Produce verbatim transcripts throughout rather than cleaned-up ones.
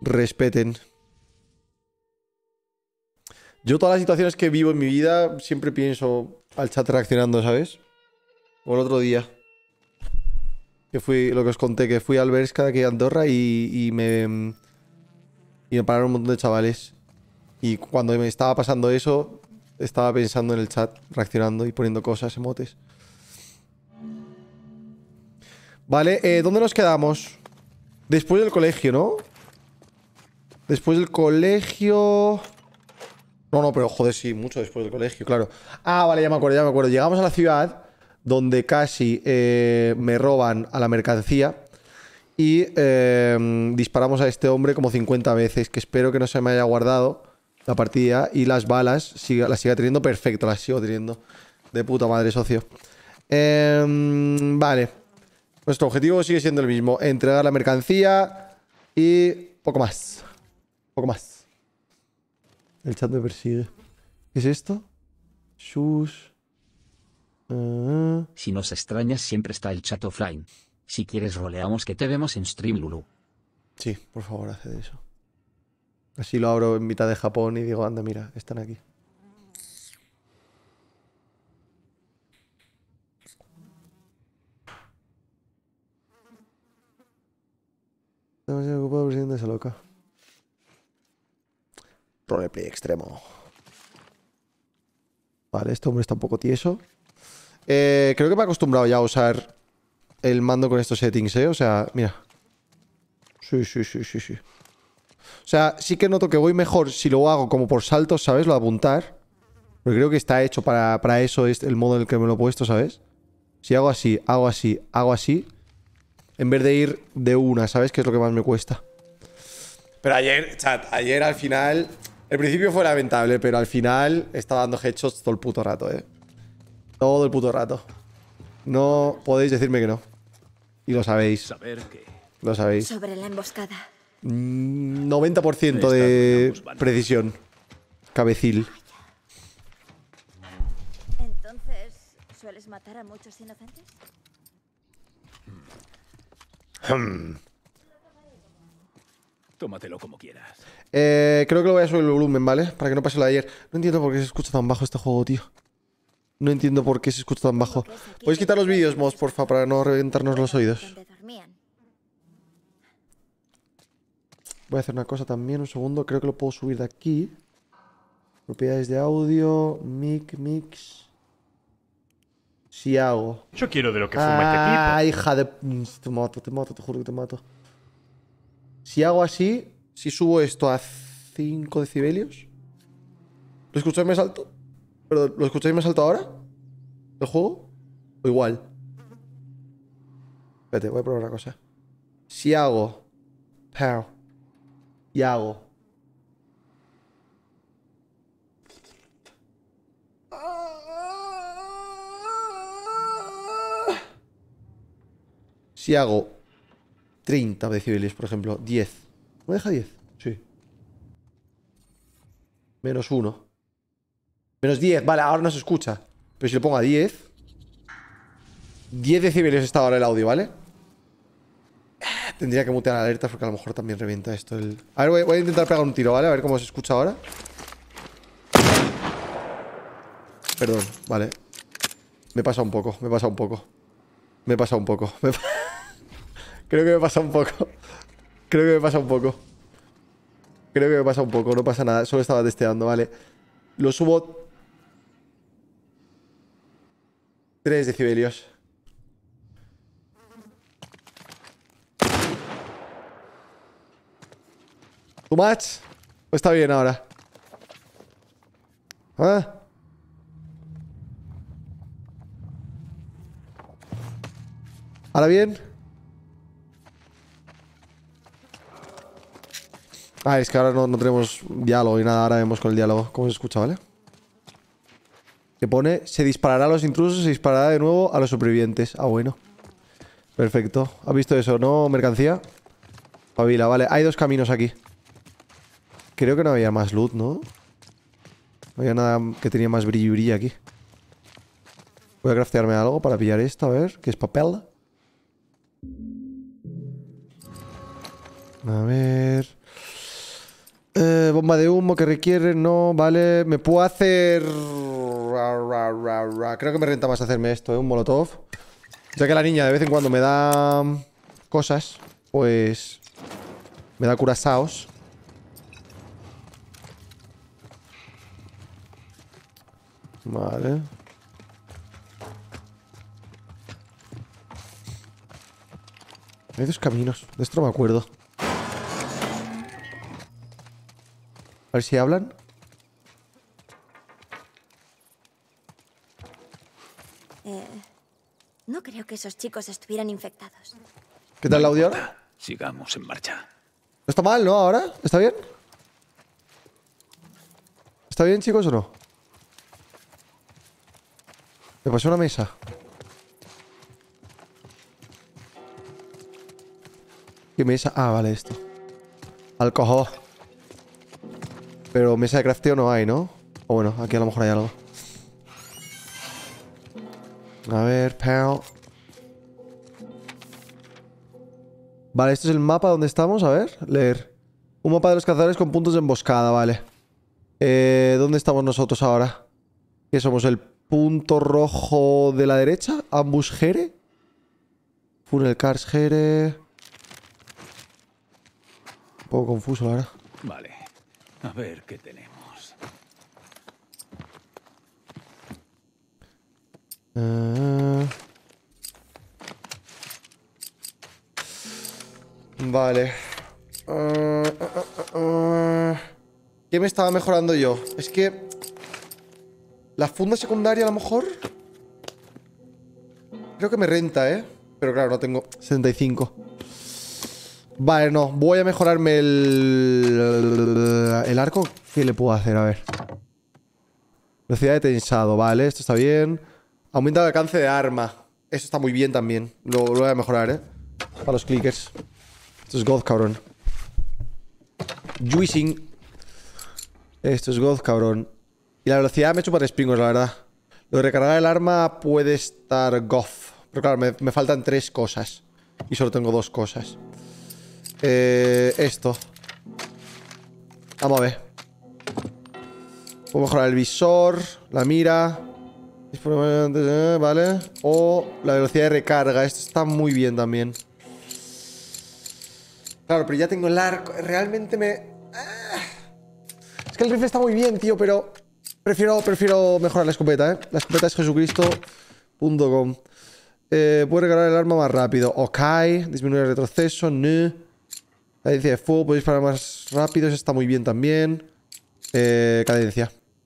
Respeten. Yo todas las situaciones que vivo en mi vida siempre pienso al chat reaccionando, ¿sabes? O el otro día. Que fui, lo que os conté, que fui al Bershka de aquí a Andorra y, y me... Y me pararon un montón de chavales. Y cuando me estaba pasando eso, estaba pensando en el chat, reaccionando y poniendo cosas, emotes. Vale, eh, ¿dónde nos quedamos? Después del colegio, ¿no? Después del colegio... No, no, pero joder, sí, mucho después del colegio, claro. Ah, vale, ya me acuerdo, ya me acuerdo. Llegamos a la ciudad donde casi eh, me roban a la mercancía y eh, disparamos a este hombre como cincuenta veces, que espero que no se me haya guardado la partida y las balas siga, las siga teniendo perfecto, las sigo teniendo. De puta madre, socio. Eh, vale. Nuestro objetivo sigue siendo el mismo. Entregar la mercancía y poco más. Poco más. El chat me persigue. ¿Qué es esto? Shus. Uh... Si nos extrañas siempre está el chat offline. Si quieres roleamos que te vemos en stream, Lulu. Sí, por favor, haced eso. Así lo abro en mitad de Japón y digo, anda, mira, están aquí. Demasiado ocupado, presidente, esa loca. Roleplay extremo. Vale, este hombre está un poco tieso. Eh, creo que me he acostumbrado ya a usar el mando con estos settings, ¿eh? O sea, mira. Sí, sí, sí, sí, sí. O sea, sí que noto que voy mejor si lo hago como por saltos, ¿sabes? Lo de apuntar. Porque creo que está hecho para, para eso, es el modo en el que me lo he puesto, ¿sabes? Si hago así, hago así, hago así, en vez de ir de una, ¿sabes? Que es lo que más me cuesta. Pero ayer, chat, ayer al final... El principio fue lamentable, pero al final estaba dando headshots todo el puto rato, ¿eh? Todo el puto rato. No podéis decirme que no. Y lo sabéis. Saber qué. Lo sabéis. Sobre la emboscada. Mm, noventa por ciento de precisión. Cabecil. Entonces, ¿sueles matar a muchos inocentes? Hmm. Tómatelo como quieras. Eh, creo que lo voy a subir el volumen, ¿vale? Para que no pase lo de ayer. No entiendo por qué se escucha tan bajo este juego, tío. No entiendo por qué se escucha tan bajo. ¿Podéis quitar los vídeos, Moss, porfa, para no reventarnos los oídos? Voy a hacer una cosa también, un segundo. Creo que lo puedo subir de aquí. Propiedades de audio. Mic, mix. Si hago. Yo quiero de lo que fuma Ah, este tipo. hija de... Te mato, te mato, te juro que te mato. Si hago así, si subo esto a cinco decibelios. ¿Lo escucháis más alto? ¿Perdón, ¿lo escucháis más alto ahora? ¿El juego? ¿O igual? Espérate, voy a probar una cosa. Si hago... Pow. Y hago... Si hago treinta decibelios, por ejemplo, diez. ¿Me deja diez? Sí. Menos uno. Menos diez. Vale, ahora no se escucha. Pero si le pongo a diez... diez decibelios está ahora el audio, ¿vale? Tendría que mutear alertas porque a lo mejor también revienta esto el... A ver, voy, voy a intentar pegar un tiro, ¿vale? A ver cómo se escucha ahora. Perdón, vale. Me pasa un poco, me pasa un poco. Me pasa un poco. Me... Creo que me pasa un poco. Creo que me pasa un poco. Creo que me pasa un poco, no pasa nada. Solo estaba testeando, vale. Lo subo... tres decibelios. ¿Too much? ¿O está bien ahora? ¿Ah? ¿Ahora bien? Ah, es que ahora no, no tenemos diálogo y nada. Ahora vemos con el diálogo. ¿Cómo se escucha, vale? Que pone, se disparará a los intrusos, se disparará de nuevo a los supervivientes. Ah, bueno. Perfecto. ¿Has visto eso, no, mercancía? Pavila, vale. Hay dos caminos aquí. Creo que no había más loot, ¿no? No había nada que tenía más brillo y brillo aquí. Voy a craftearme algo para pillar esto, a ver. ¿Qué es papel? A ver... bomba de humo que requiere, no, vale. Me puedo hacer... Creo que me renta más hacerme esto, ¿eh? Un molotov. Ya que la niña de vez en cuando me da cosas, pues... Me da curasaos. Vale. Hay dos caminos. De esto no me acuerdo. A ver si hablan. Eh, no creo que esos chicos estuvieran infectados. ¿Qué tal el audio ahora? Sigamos en marcha. No está mal, ¿no? ¿Ahora? ¿Está bien? ¿Está bien, chicos, o no? Me pasó una mesa. ¿Qué mesa? Ah, vale, esto. Alcohol. Pero mesa de crafteo no hay, ¿no? O bueno, aquí a lo mejor hay algo. A ver, pal. Vale, este es el mapa donde estamos. A ver, leer. Un mapa de los cazadores con puntos de emboscada, vale. Eh, ¿Dónde estamos nosotros ahora? ¿Qué somos? ¿El punto rojo de la derecha? Ambush Jere. Funnel Cars Jere. Un poco confuso, la verdad. Vale. A ver qué tenemos. Uh... Vale. Uh, uh, uh, uh. ¿Qué me estaba mejorando yo? Es que... La funda secundaria a lo mejor... Creo que me renta, ¿eh? Pero claro, no tengo setenta y cinco. Vale, no. Voy a mejorarme el... El arco. ¿Qué le puedo hacer? A ver. Velocidad de tensado. Vale, esto está bien. Aumenta el alcance de arma. Eso está muy bien también. Lo, lo voy a mejorar, ¿eh? Para los clickers. Esto es God, cabrón. Juicing. Esto es God, cabrón. Y la velocidad me he hecho para springos, la verdad. Lo de recargar el arma puede estar goth. Pero claro, me, me faltan tres cosas. Y solo tengo dos cosas. Eh, esto. Vamos a ver. Puedo mejorar el visor, la mira. Vale. O la velocidad de recarga. Esto está muy bien también. Claro, pero ya tengo el arco. Realmente me... Ah. Es que el rifle está muy bien, tío, pero... Prefiero, prefiero mejorar la escopeta, ¿eh? La escopeta es jesucristo punto com. Eh, puedo recargar el arma más rápido. Ok. Disminuir el retroceso. No. Cadencia de fuego. Puedo disparar más rápido. Eso está muy bien también. Eh, cadencia.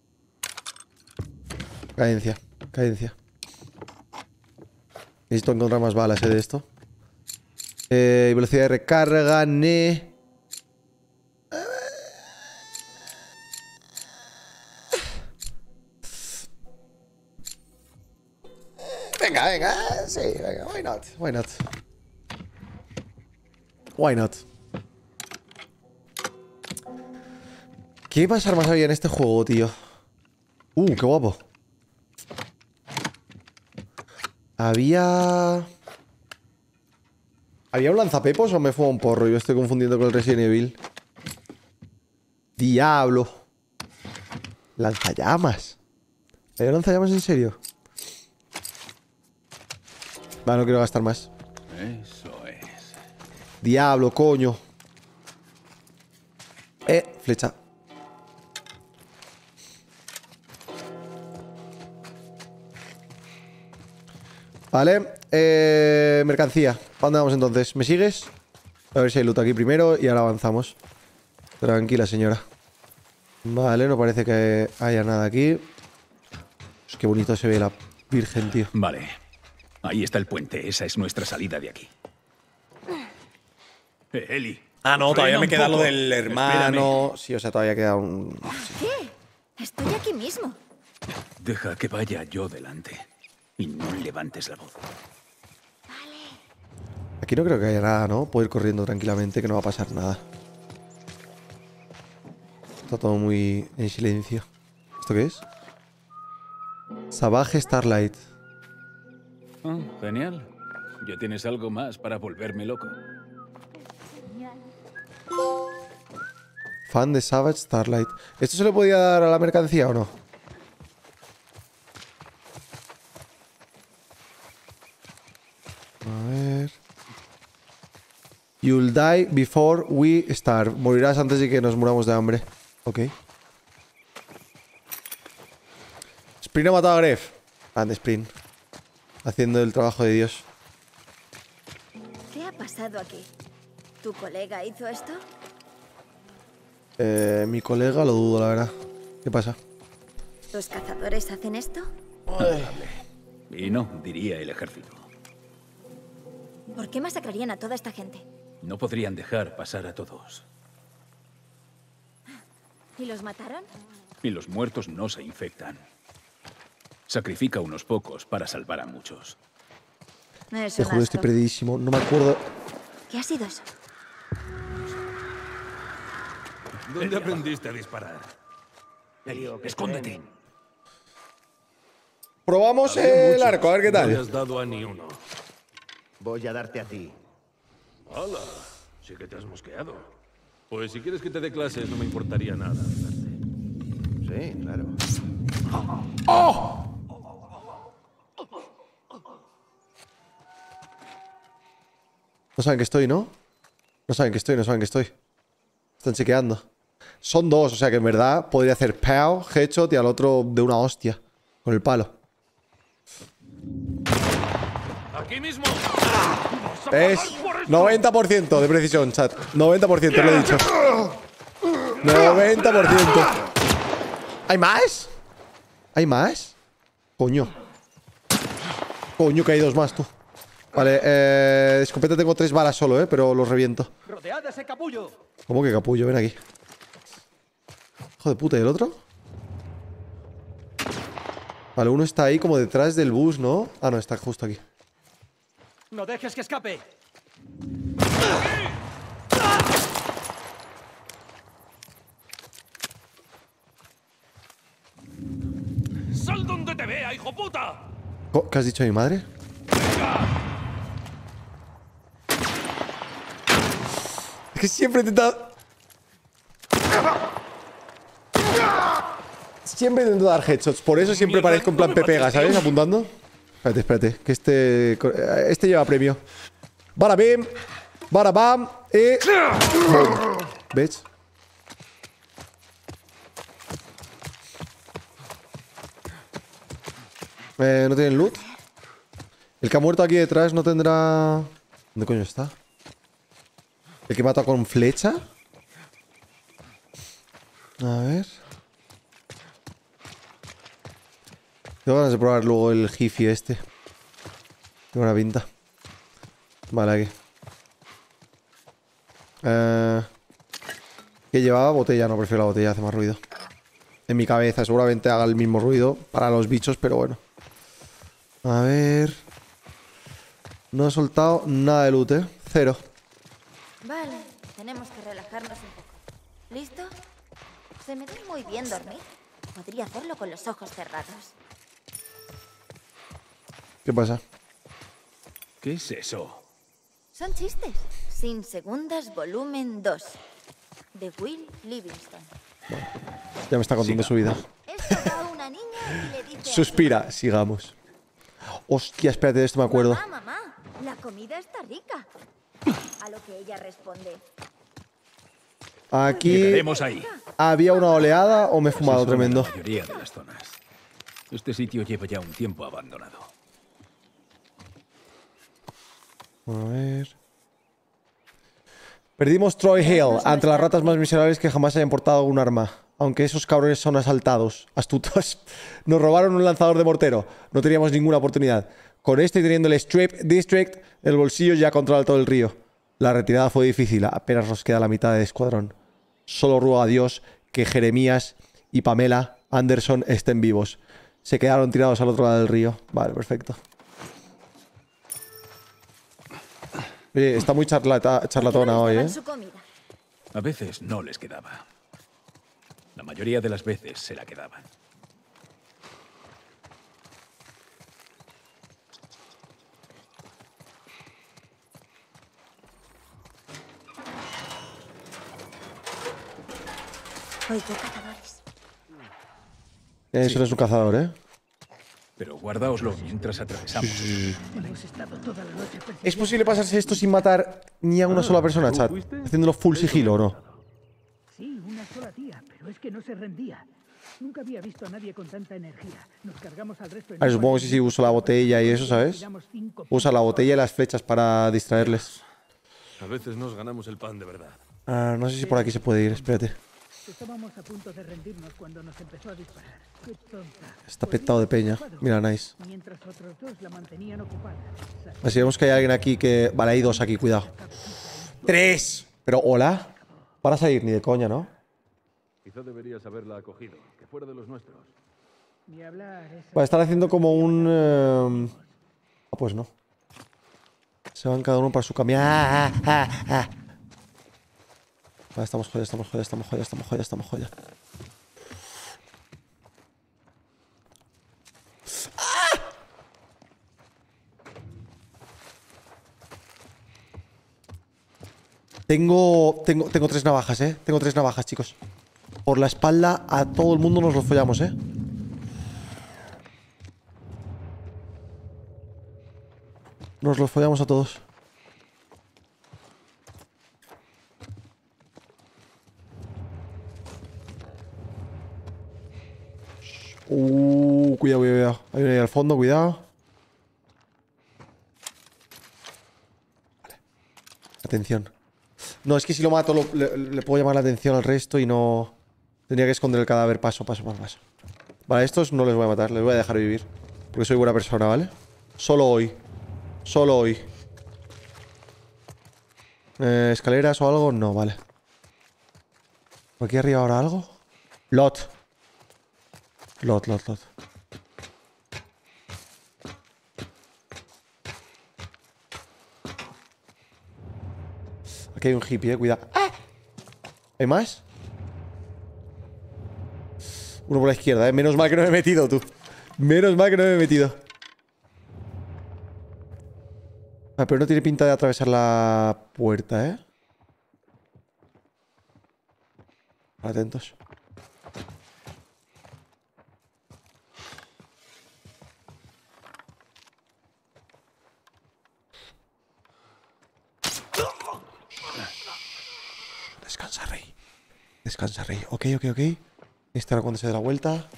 Cadencia. Cadencia. Necesito encontrar más balas, ¿eh? De esto. Eh, velocidad de recarga. Ne. Venga, venga. Sí, venga. Why not? Why not? Why not? ¿Qué más armas había en este juego, tío? Uh, qué guapo. Había... ¿Había un lanzapepos o me fue un porro? Yo estoy confundiendo con el Resident Evil. Diablo. Lanzallamas. ¿Había lanzallamas en serio? Vale, no quiero gastar más. Eso es. Diablo, coño. Eh, flecha. Vale, eh, mercancía. ¿Para dónde vamos entonces? ¿Me sigues? A ver si hay loot aquí primero y ahora avanzamos. Tranquila, señora. Vale, no parece que haya nada aquí. Pues qué bonito se ve la Virgen, tío. Vale. Ahí está el puente. Esa es nuestra salida de aquí. Eh, Eli. Ah, no, todavía frena me un queda poco. lo del hermano. Espérame. Sí, o sea, todavía queda un... ¿Qué? Estoy aquí mismo. Deja que vaya yo delante. Y no levantes la voz. Aquí no creo que haya nada, ¿no? Puedo ir corriendo tranquilamente, que no va a pasar nada. Está todo muy en silencio. ¿Esto qué es? Savage Starlight. Ah, genial. Ya tienes algo más para volverme loco. Fan de Savage Starlight. ¿Esto se le podía dar a la mercancía o no? A ver... You'll die before we starve. Morirás antes de que nos muramos de hambre. Ok. Sprint ha matado a Gref. Grande Sprint. Haciendo el trabajo de Dios. ¿Qué ha pasado aquí? ¿Tu colega hizo esto? Eh, mi colega lo dudo, la verdad. ¿Qué pasa? ¿Los cazadores hacen esto? Y no, diría el ejército. ¿Por qué masacrarían a toda esta gente? No podrían dejar pasar a todos. ¿Y los mataron? Y los muertos no se infectan. Sacrifica a unos pocos para salvar a muchos. Es Te un juro, estoy asco. perdidísimo. No me acuerdo. ¿Qué ha sido eso? ¿Dónde aprendiste a disparar? Escóndete. Probamos Había el muchos, arco, a ver qué No le tal. has dado a ni uno. Voy a darte a ti. ¡Hala! Sí que te has mosqueado. Pues si quieres que te dé clases, no me importaría nada darte. Sí, claro. No saben que estoy, ¿no? No saben que estoy, no saben que estoy. Están chequeando. Son dos, o sea que en verdad podría hacer pow, headshot y al otro de una hostia. Con el palo. ¡Aquí mismo! Es noventa por ciento de precisión, chat. noventa por ciento, lo he dicho. noventa por ciento. ¿Hay más? ¿Hay más? Coño. Coño, que hay dos más, tú. Vale, eh... de escopeta tengo tres balas solo, eh, pero los reviento. ¡Rodead ese capullo! ¿Cómo que capullo? Ven aquí. Hijo de puta, ¿y el otro? Vale, uno está ahí como detrás del bus, ¿no? Ah, no, está justo aquí. ¡No dejes que escape! ¡Sal donde te vea, hijo puta! Co- ¿Qué has dicho a mi madre? Es que siempre he intentado... Siempre intento dar headshots. Por eso siempre Mierda, parezco en plan no me pepega, mates, ¿sabes? tío. Apuntando. Espérate, espérate. Que este... Este lleva premio. Bara bim. Bara bam. Y... Boom. ¿Ves? Eh, ¿no tienen loot? El que ha muerto aquí detrás no tendrá... ¿Dónde coño está? ¿El que mata con flecha? A ver... Tengo ganas de probar luego el Jiffy este. Tiene una pinta. Vale, aquí. Eh, ¿Qué llevaba? Botella. No, prefiero la botella, hace más ruido. En mi cabeza seguramente haga el mismo ruido para los bichos, pero bueno. A ver... No he soltado nada de loot, ¿eh? Cero. Vale, tenemos que relajarnos un poco. ¿Listo? Se me da muy bien dormir. Podría hacerlo con los ojos cerrados. ¿Qué pasa? ¿Qué es eso? Son chistes. Sin segundas, volumen dos. De Will Livingston. Ya me está contando su vida. Esto va a una niña y le dice... Suspira, sigamos. Hostia, espérate, de esto me acuerdo. Mamá, mamá, la comida está rica. A lo que ella responde... Aquí Llegaremos ahí. había una oleada o me he Así fumado son tremendo. La mayoría de las zonas. Este sitio lleva ya un tiempo abandonado. A ver... Perdimos Troy Hill ante las ratas más miserables que jamás hayan portado un arma. Aunque esos cabrones son asaltados, astutos. Nos robaron un lanzador de mortero. No teníamos ninguna oportunidad. Con este y teniendo el Strip District, el bolsillo ya controla todo el río. La retirada fue difícil. Apenas nos queda la mitad del escuadrón. Solo ruego a Dios que Jeremías y Pamela Anderson estén vivos. Se quedaron tirados al otro lado del río. Vale, perfecto. Oye, está muy charlata, charlatona hoy, ¿eh? Su comida. A veces no les quedaba. La mayoría de las veces se la quedaban. Oigo cazadores. Eso Sí. no es un cazador, ¿eh? Pero guardaoslo mientras atravesamos. Hemos estado toda la noche persiguiendo. ¿Es posible pasarse esto sin matar ni a una sola persona, chat? Haciéndolo full sigilo, ¿o no? Sí, una sola tía, pero es que no se rendía. Nunca había visto a nadie con tanta energía. Nos cargamos al resto. en A ver, un supongo que par sí, de sí, uso la botella y eso, ¿sabes? Tiramos cinco Usa la botella y las flechas para distraerles. A veces nos ganamos el pan de verdad. Ah, no sé si por aquí se puede ir, espérate. Estábamos a punto de rendirnos cuando nos empezó a disparar. Qué tonta. Está petado de peña. Mira, nice. Mientras otros dos la mantenían ocupada. Así vemos que hay alguien aquí que... Vale, hay dos aquí, cuidado. ¡Tres! Pero, hola. Para salir ni de coña, ¿no? Quizá deberías haberla acogido, que fuera de los nuestros. Ni hablar, esa Vale, están haciendo como un... eh, Ah, pues no. Se van cada uno para su camino. ¡Ah, ah, ah, ah! Vale, estamos joya, estamos joya, estamos joya, estamos joya, estamos joya. ¡Ah! Tengo, tengo, tengo tres navajas, eh. Tengo tres navajas, chicos. Por la espalda a todo el mundo nos los follamos, eh. Nos los follamos a todos. Uh, cuidado, cuidado, cuidado. Hay uno ahí al fondo, cuidado. Vale. Atención. No, es que si lo mato lo- le, le puedo llamar la atención al resto y no... Tendría que esconder el cadáver paso, paso, paso, paso. Vale, a estos no les voy a matar, les voy a dejar vivir. Porque soy buena persona, ¿vale? Solo hoy. Solo hoy. Eh, ¿Escaleras o algo? No, vale. ¿Por aquí arriba ahora algo? Lot. Lot, lot, lot. Aquí hay un hippie, eh, cuidado. ¡Ah! ¿Hay más? Uno por la izquierda, eh. Menos mal que no me he metido, tú. Menos mal que no me he metido. Ah, pero no tiene pinta de atravesar la puerta, ¿eh? Atentos. Descansa, rey. Descansa, rey. Ok, ok, ok. Este ahora cuando se dé la vuelta.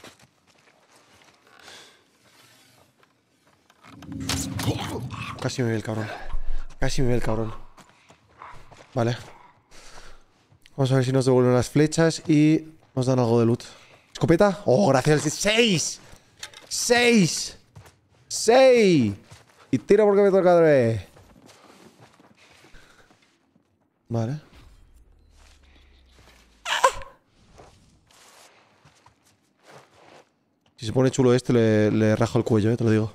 Casi me ve el cabrón. Casi me ve el cabrón. Vale. Vamos a ver si nos devuelven las flechas y nos dan algo de loot. ¿Escopeta? ¡Oh, gracias! ¡Seis! ¡Seis! ¡Seis! Y tiro porque me toca otra vez. Vale. Si se pone chulo este, le, le rajo el cuello, eh, te lo digo.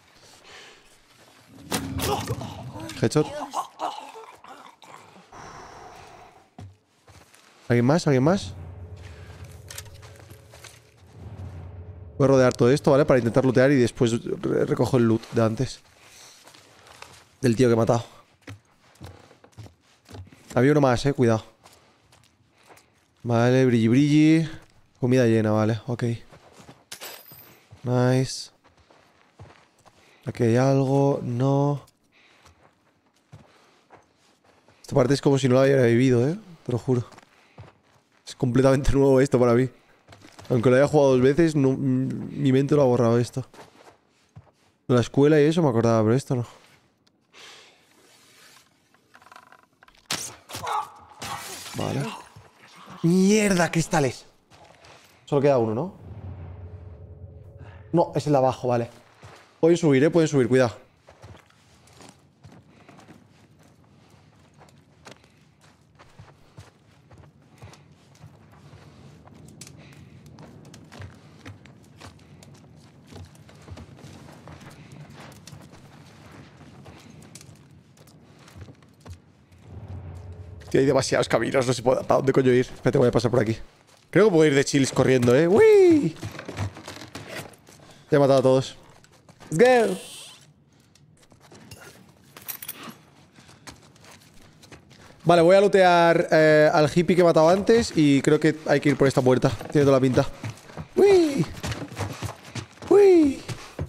Headshot. ¿Alguien más? ¿Alguien más? Voy a rodear todo esto, ¿vale? Para intentar lootear y después re recojo el loot de antes. Del tío que he matado. Había uno más, eh. Cuidado. Vale, brilli brilli. Comida llena, vale. Ok. Nice. Aquí hay algo. No. Esta parte es como si no la hubiera vivido, eh. Te lo juro. Es completamente nuevo esto para mí. Aunque lo haya jugado dos veces, no, mi mente lo ha borrado esto. La escuela y eso me acordaba, pero esto no. Vale. ¡Mierda! Cristales. Solo queda uno, ¿no? No, es el de abajo, vale. Pueden subir, eh, pueden subir, cuidado. Tío, hay demasiados caminos, no sé para dónde coño ir. Espérate, voy a pasar por aquí. Creo que puedo ir de chills corriendo, eh. ¡Uy! Ya he matado a todos. ¡Let's go! Vale, voy a lootear eh, al hippie que he matado antes y creo que hay que ir por esta puerta. Tiene toda la pinta. ¡Uy! ¡Uy!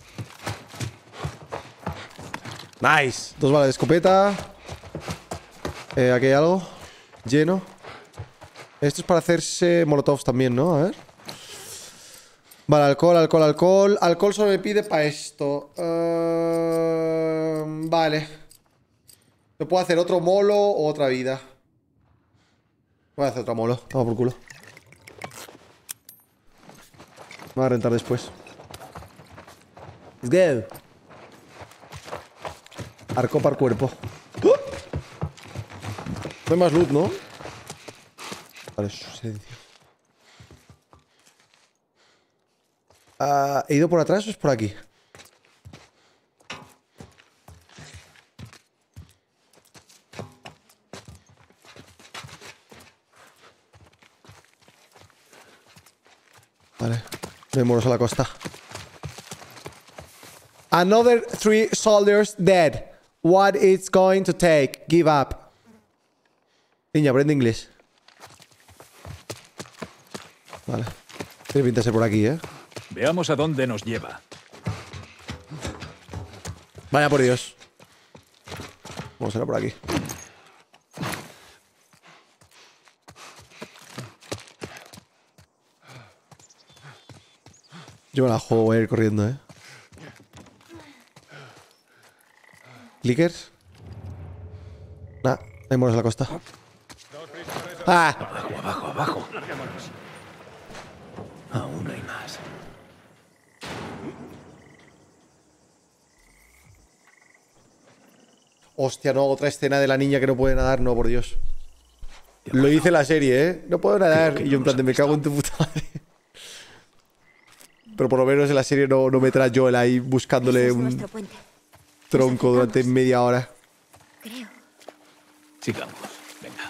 Nice. Dos balas de escopeta. Eh, aquí hay algo. Lleno. Esto es para hacerse molotovs también, ¿no? A ver. Vale, alcohol, alcohol, alcohol. Alcohol solo me pide para esto. Uh, vale. ¿Me puedo hacer otro molo o otra vida? Voy a hacer otro molo. Toma por culo. Me voy a rentar después. Let's go. Arco para cuerpo. ¡Uh! No hay más loot, ¿no? Vale, silencio. Uh, ¿He ido por atrás o es por aquí? Vale, vámonos a la costa. Another three soldiers dead. What it's going to take? Give up. Niña, aprende inglés. Vale. Tiene pinta de ser por aquí, ¿eh? Veamos a dónde nos lleva. Vaya por Dios. Vamos a ir por aquí. Yo me la juego, voy a ir corriendo, ¿eh? ¿Clickers? Nah, vámonos a la costa. ¡Ah! Abajo, abajo, abajo. Aún hay más. Hostia, no, otra escena de la niña que no puede nadar, no, por Dios. Lo hice en la serie, ¿eh? No puedo nadar. Y yo en plan de me cago en tu puta madre. Pero por lo menos en la serie no, no me trae Joel ahí buscándole Ese es un nuestro puente. tronco durante media hora. Creo. Sigamos. Venga.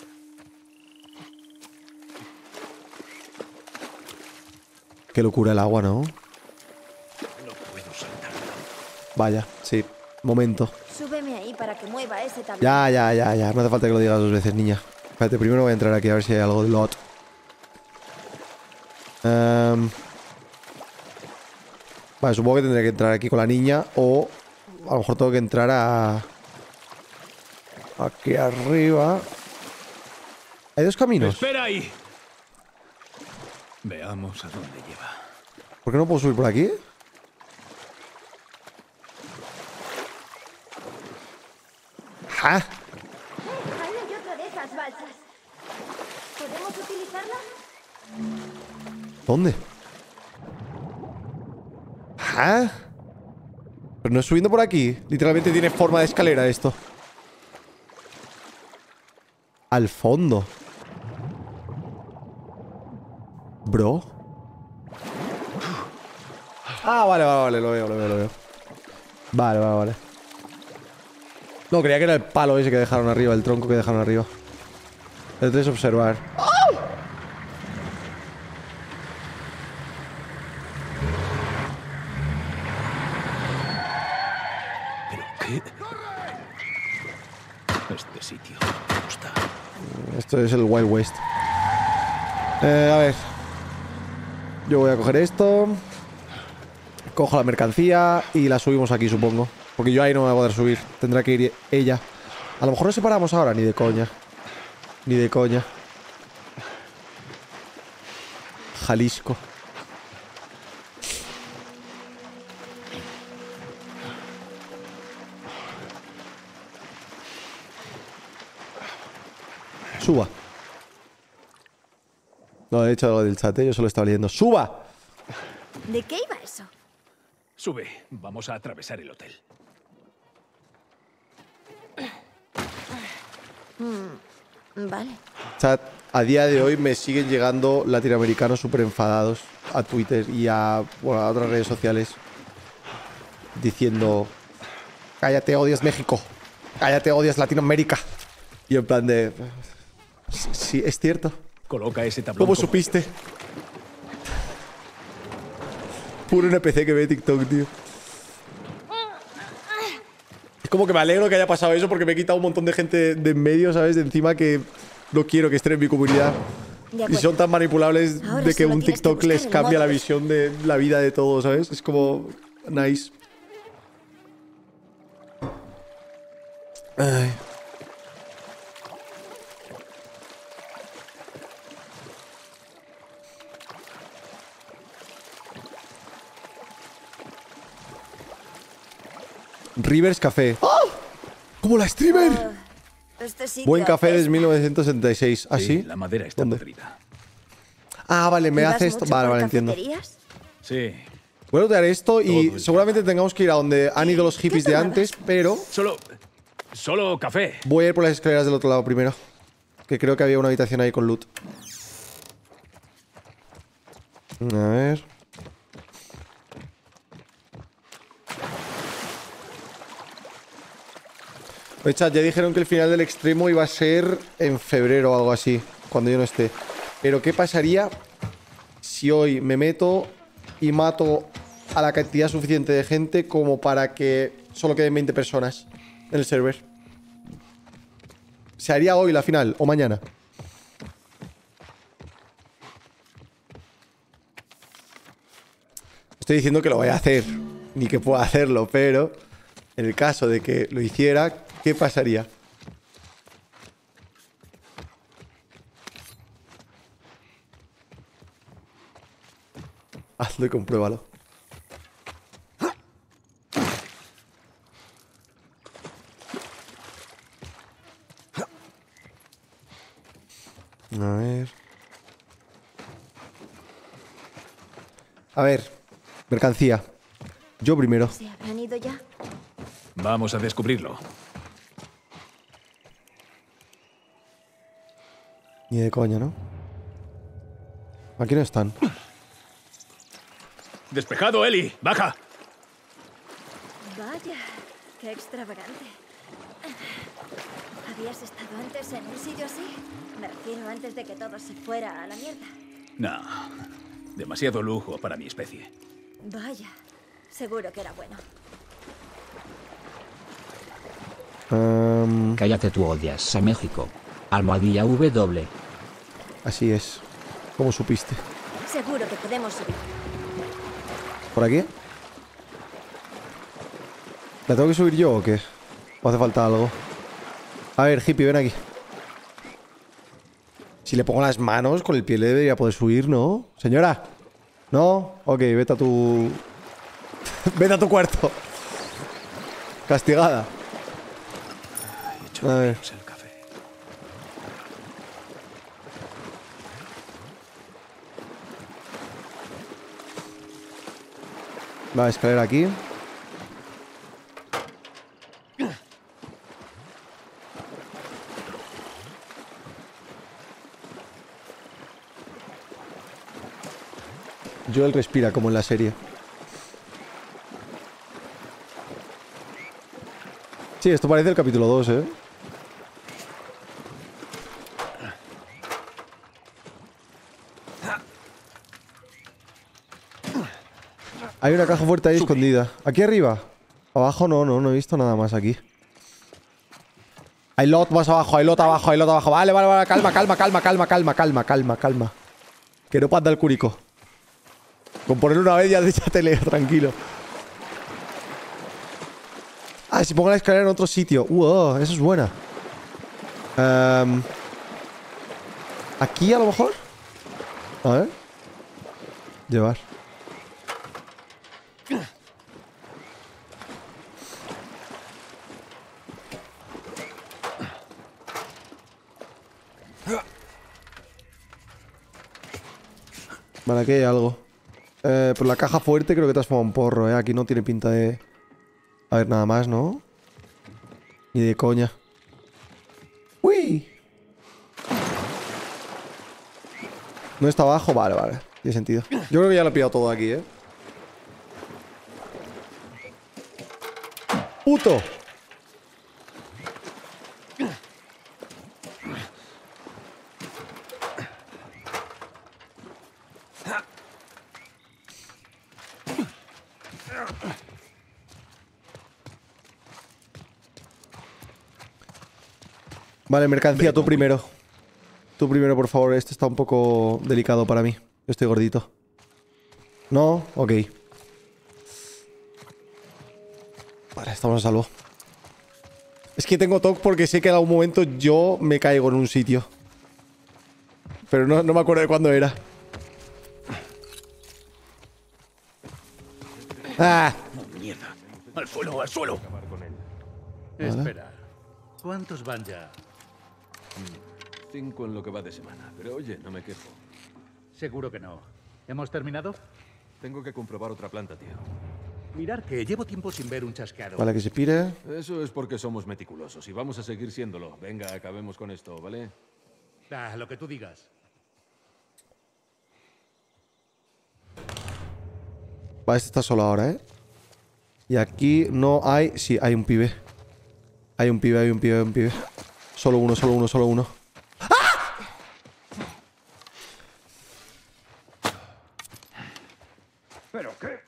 Qué locura el agua, ¿no? No puedo saltarlo. Vaya, sí. Momento. Súbeme ahí para que mueva ese tablero. Ya, ya, ya, ya. No hace falta que lo digas dos veces, niña. Espérate, primero voy a entrar aquí a ver si hay algo de lot. Um, vale, supongo que tendré que entrar aquí con la niña. O a lo mejor tengo que entrar a... Aquí arriba. Hay dos caminos. ¡Espera ahí! Veamos a dónde lleva. ¿Por qué no puedo subir por aquí? ¡Ah! Ahí hay otra de esas balsas. ¿Podemos utilizarla? ¿Dónde? ¿Ah? Pero no es subiendo por aquí. Literalmente tiene forma de escalera esto. Al fondo. Bro. Ah, vale, vale, vale. Lo veo, lo veo, lo veo. Vale, vale, vale. No, creía que era el palo ese que dejaron arriba. El tronco que dejaron arriba. Entonces observar. ¿Pero qué? Este sitio me gusta. Esto es el Wild West. Eh, a ver. Yo voy a coger esto. Cojo la mercancía y la subimos aquí, supongo. Porque yo ahí no me voy a poder subir. Tendrá que ir ella. A lo mejor nos separamos ahora. Ni de coña. Ni de coña. Jalisco. Suba. No, he hecho algo del chat, ¿eh? Yo solo estaba leyendo. ¡Suba! ¿De qué iba eso? Sube. Vamos a atravesar el hotel. Vale. Chat, a día de hoy me siguen llegando latinoamericanos súper enfadados a Twitter y a, bueno, a otras redes sociales diciendo: cállate, odias México. Cállate, odias Latinoamérica. Y en plan de... Sí, es cierto. Coloca ese tablón. ¿Cómo como- supiste? Puro N P C que ve TikTok, tío. Es como que me alegro que haya pasado eso porque me he quitado un montón de gente de en medio, ¿sabes? De encima que no quiero que estén en mi comunidad. De Y acuerdo. son tan manipulables Ahora de que solo un tienes que TikTok buscar les el cambia modo la de- visión de la vida de todos, ¿sabes? Es como... nice. Ay. Rivers Café. ¡Ah! ¡Como la streamer! Ah, este sitio Buen café apesta. desde mil novecientos setenta y seis. ¿Ah, sí? La madera está ¿Dónde? podrida. Ah, vale, me ¿Vas hace esto. mucho Vale, por vale, entiendo. cafeterías? Sí. Voy a lootear esto y Todo el seguramente tengamos que ir a donde han ido los hippies de tomabas? antes, pero Solo. Solo café. voy a ir por las escaleras del otro lado primero. Que creo que había una habitación ahí con loot. A ver. Oye, chat, ya dijeron que el final del extremo iba a ser en febrero o algo así, cuando yo no esté. Pero ¿qué pasaría si hoy me meto y mato a la cantidad suficiente de gente como para que solo queden veinte personas en el server? ¿Se haría hoy la final o mañana? Estoy diciendo que lo voy a hacer, ni que pueda hacerlo, pero en el caso de que lo hiciera, ¿qué pasaría? Hazlo y compruébalo. A ver. A ver. Mercancía. Yo primero. ¿Se habrán ido ya? Vamos a descubrirlo. Ni de coña, ¿no? Aquí no están. Despejado, Eli. Baja. Vaya, qué extravagante. ¿Habías estado antes en un sitio así? Me refiero antes de que todo se fuera a la mierda. No. Demasiado lujo para mi especie. Vaya, seguro que era bueno. Am, Cállate, tú odias a México. Almohadilla W. así es. ¿Cómo supiste? Seguro que podemos subir. ¿Por aquí? ¿La tengo que subir yo o qué? ¿O hace falta algo? A ver, hippie, ven aquí. Si le pongo las manos, con el pie le debería poder subir, ¿no? Señora. ¿No? Ok, vete a tu... vete a tu cuarto. Castigada. Echo A de ver. menos el café. Va, escalera aquí. Joel respira como en la serie. Sí, esto parece el capítulo dos, ¿eh? Hay una caja fuerte ahí escondida. ¿Aquí arriba? Abajo no, no, no he visto nada más aquí. Hay lot más abajo, hay lot abajo, hay lot abajo. Vale, vale, vale, calma, calma, calma, calma, calma, calma, calma, calma. Que no panda el curico. Con poner una vez ya, ya te leo, tranquilo. Ah, si pongo la escalera en otro sitio. Uh, eso es buena. Em, Aquí a lo mejor. A ver. Llevar. Vale, aquí hay algo. Eh, pero la caja fuerte creo que te has fumado un porro, ¿eh? Aquí no tiene pinta de... A ver, nada más, ¿no? Ni de coña. ¡Uy! ¿No está abajo? Vale, vale. Tiene sentido. Yo creo que ya lo he pillado todo aquí, ¿eh? ¡Puto! Vale, mercancía, tú primero. Tú primero, por favor. Este está un poco delicado para mí. Yo estoy gordito. ¿No? Ok. Vale, estamos a salvo. Es que tengo toque porque sé que en algún momento yo me caigo en un sitio. Pero no, no me acuerdo de cuándo era. ¡Ah! Oh, mierda. Al suelo, al suelo. Vale. Espera. ¿Cuántos van ya? Cinco en lo que va de semana. Pero oye, no me quejo. Seguro que no. ¿Hemos terminado? Tengo que comprobar otra planta, tío. Mirar que llevo tiempo sin ver un chasqueado. Vale, que se pire. Eso es porque somos meticulosos y vamos a seguir siéndolo. Venga, acabemos con esto, ¿vale? Ah, lo que tú digas. Vale, este está solo ahora, ¿eh? Y aquí no hay... Sí, hay un pibe. Hay un pibe, hay un pibe, hay un pibe. Solo uno, solo uno, solo uno. ¿Pero qué?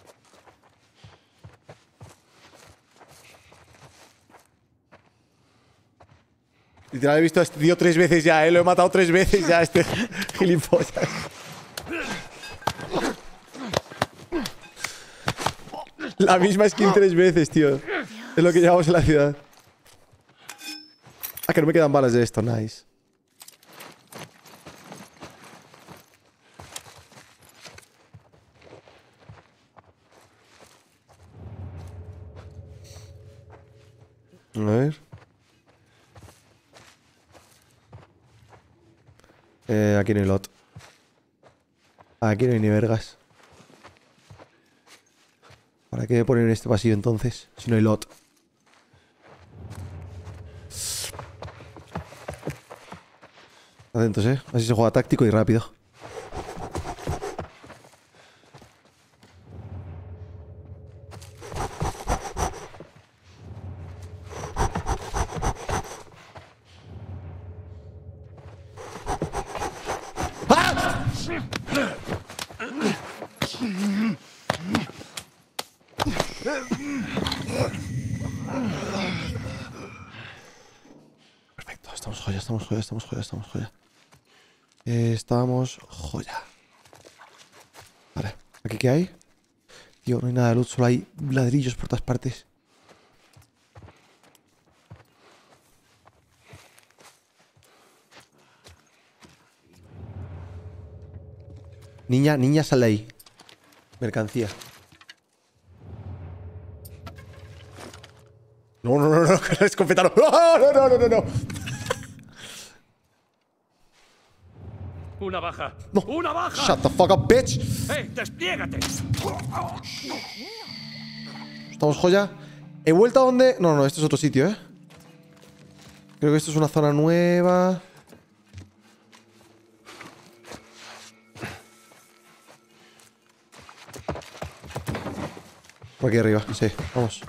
Literal, he visto a este tío tres veces ya, ¿eh? Lo he matado tres veces ya, este gilipollas. La misma skin tres veces, tío. Es lo que llevamos en la ciudad. Ah, que no me quedan balas de esto, nice. A ver. Eh, aquí no hay lot. Aquí no hay ni vergas. ¿Para qué me ponen en este pasillo entonces? Si no hay lot. Atentos, eh. Así se juega táctico y rápido. Perfecto, estamos joya, estamos joya, estamos joya, estamos joya. Eh, estamos joya. Vale, ¿aquí qué hay? Tío, no hay nada de luz, solo hay ladrillos por todas partes. Niña, niña, sal de ahí. Mercancía. No, no, no, no, que la escopeta no. No, no, no, no, no, no. Una baja. No. ¡Una baja! Shut the fuck up, bitch. ¡Eh, despliégate! Estamos joya. He vuelto a donde... No, no, este es otro sitio, ¿eh? Creo que esto es una zona nueva. Por aquí arriba, sí, vamos.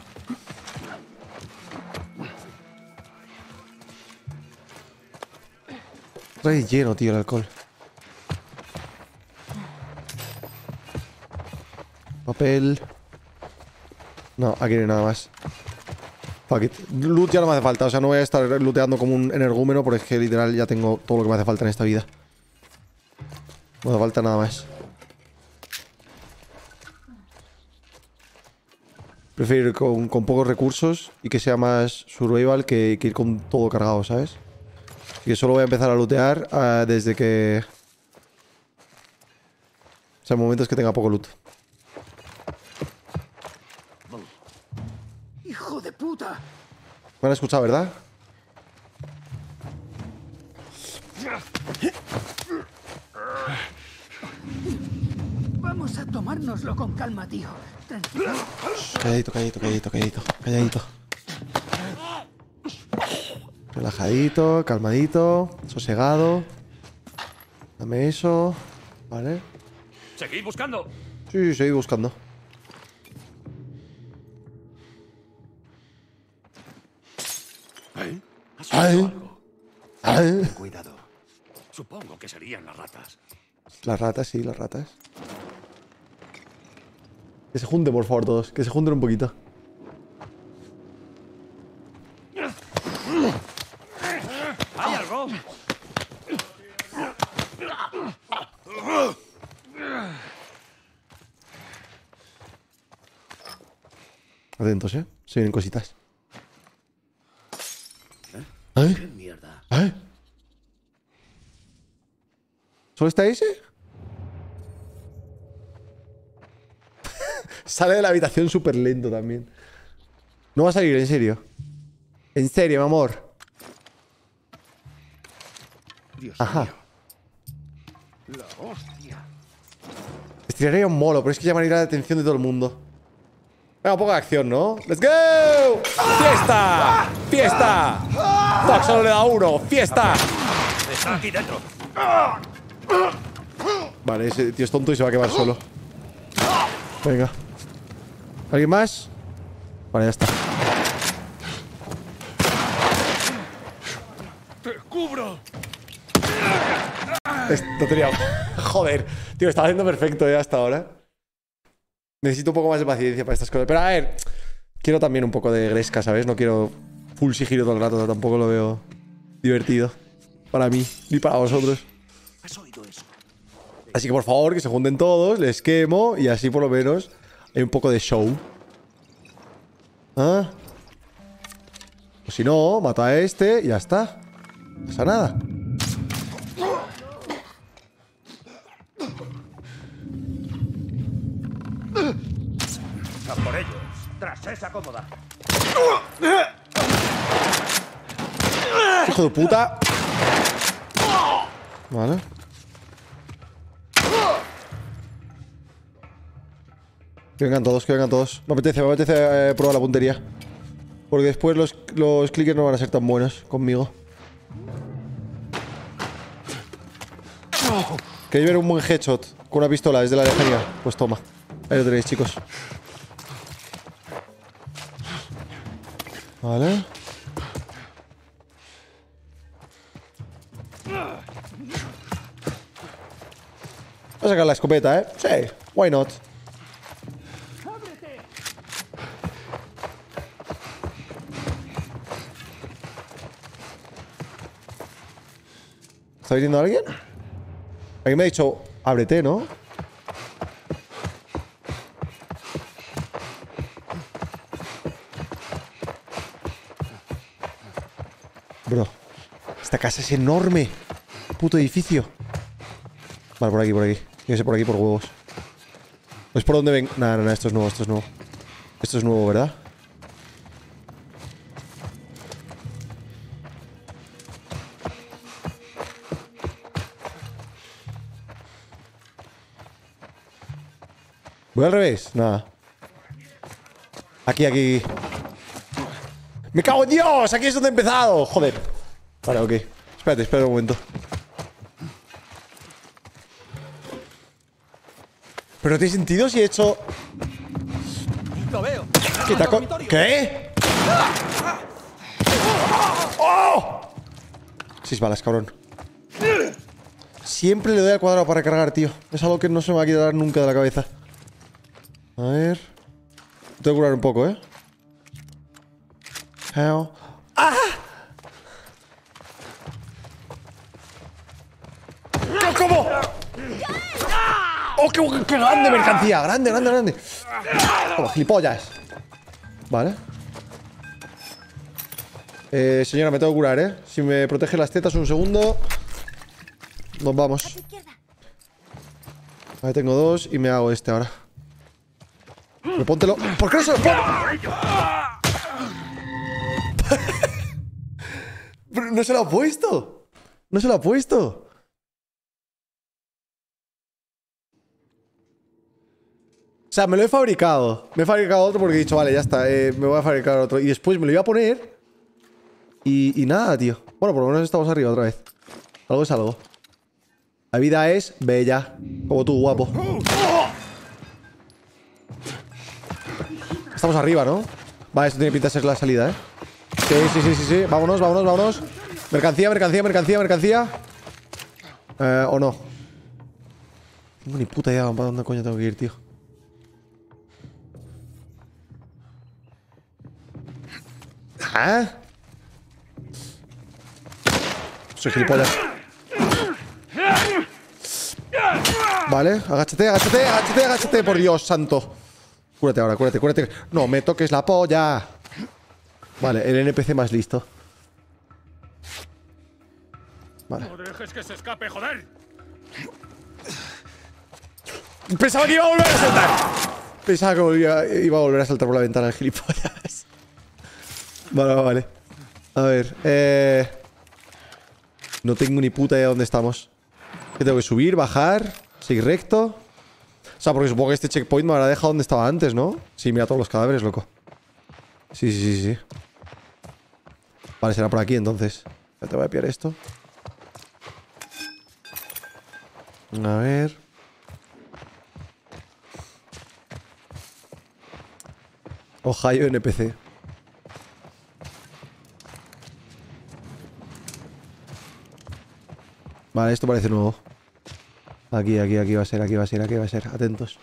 Trae lleno, tío, el alcohol. Papel. No, aquí no hay nada más. Fuck it. Loot ya no me hace falta. O sea, no voy a estar looteando como un energúmeno porque es que literal ya tengo todo lo que me hace falta en esta vida. No me hace falta nada más. Prefiero ir con, con pocos recursos y que sea más survival que, que ir con todo cargado, ¿sabes? Así que solo voy a empezar a lootear uh, desde que... O sea, en momentos que tenga poco loot. ¡Hijo de puta! Me han escuchado, ¿verdad? Vamos a tomárnoslo con calma, tío. Tranquilo. Calladito, calladito, calladito, calladito, calladito. Relajadito, calmadito, sosegado. Dame eso. Vale. ¡Seguid buscando! Sí, sí, seguid buscando. ¿Eh? ¿Has Ay. oído algo? Ay. Cuidado. Supongo que serían las ratas. Las ratas, sí, las ratas. Que se junten, por favor, todos. Que se junten un poquito. Atentos, ¿eh? Se vienen cositas. ¿Eh? ¿Qué mierda? ¿Eh? ¿Solo está ese? Sale de la habitación súper lento también. No va a salir, en serio. En serio, mi amor. Dios Ajá. mío. La hostia. Estiraría un molo, pero es que llamaría la atención de todo el mundo. Venga, un poco de acción, ¿no? ¡Let's go! ¡Fiesta! ¡Fiesta! ¡Fuck, solo le da uno! ¡Fiesta! Está aquí dentro. Vale, ese tío es tonto y se va a quemar solo. Venga. ¿Alguien más? Vale, ya está. ¡Te cubro! No tenía... Joder. Tío, estaba haciendo perfecto ya hasta ahora. Necesito un poco más de paciencia para estas cosas. Pero a ver, quiero también un poco de gresca, ¿sabes? No quiero full sigilo todo el rato. Tampoco lo veo divertido. Para mí, ni para vosotros. ¿Has oído eso? Así que por favor, que se junten todos, les quemo y así por lo menos hay un poco de show. ¿Ah? O si no, mato a este y ya está. No pasa nada. A por ellos. Tras esa cómoda. Hijo de puta. Vale. Que vengan todos, que vengan todos. Me apetece, me apetece eh, probar la puntería. Porque después los, los clickers no van a ser tan buenos conmigo. ¿Queréis ver un buen headshot con una pistola desde la lejanía? Pues toma. Ahí lo tenéis, chicos. Vale. Voy a sacar la escopeta, ¿eh? Sí, why not? ¿Está viniendo alguien? Alguien me ha dicho, ábrete, ¿no? Bro, esta casa es enorme. Puto edificio. Vale, por aquí, por aquí. Tiene que ser por aquí, por huevos. ¿No es por donde ven? Nah, no, no, esto es nuevo, esto es nuevo. Esto es nuevo, ¿verdad? ¿Voy al revés? Nada. Aquí, aquí. ¡Me cago en Dios! Aquí es donde he empezado. Joder. Vale, ok. Espérate, espérate un momento. Pero no tiene sentido si he hecho... Lo veo. ¿Qué taco? ¿Qué? ¡Oh! Seis balas, cabrón. Siempre le doy al cuadrado para cargar, tío. Es algo que no se me va a quitar nunca de la cabeza. A ver. Tengo que curar un poco, ¿eh? ¡Ah! ¿Cómo? ¡Oh, qué, qué grande mercancía! ¡Grande, grande, grande! ¡Oh, gilipollas! Vale. Eh, señora, me tengo que curar, ¿eh? Si me protege las tetas un segundo. Nos vamos. Ahí tengo dos y me hago este ahora. Me póntelo. ¿Por qué no se lo pongo? Pero no se lo ha puesto. No se lo ha puesto. O sea, me lo he fabricado. Me he fabricado otro porque he dicho, vale, ya está. Eh, me voy a fabricar otro. Y después me lo iba a poner. Y, y nada, tío. Bueno, por lo menos estamos arriba otra vez. Algo es algo. La vida es bella. Como tú, guapo. Estamos arriba, ¿no? Vale, esto tiene pinta de ser la salida, ¿eh? Sí, sí, sí, sí, sí. Vámonos, vámonos, vámonos. Mercancía, mercancía, mercancía, mercancía. Eh, o no. No tengo ni puta idea para dónde coño tengo que ir, tío. ¿Ah? Soy gilipollas. Vale, agáchate, agáchate, agáchate, agáchate, por Dios santo. Cúrate ahora, cúrate, cúrate. No me toques la polla. Vale, el N P C más listo. Vale. No dejes que se escape, joder. Pensaba que iba a volver a saltar. Pensaba que volvía, iba a volver a saltar por la ventana el gilipollas. Vale, vale. A ver, eh... no tengo ni puta idea de dónde estamos. ¿Qué tengo que subir, bajar, seguir recto? O sea, porque supongo que este checkpoint me habrá dejado donde estaba antes, ¿no? Sí, mira todos los cadáveres, loco. Sí, sí, sí, sí. Vale, será por aquí entonces. Ya te voy a pillar esto. A ver. Ohio N P C. Vale, esto parece nuevo. Aquí, aquí, aquí va a ser, aquí va a ser, aquí va a ser. Atentos.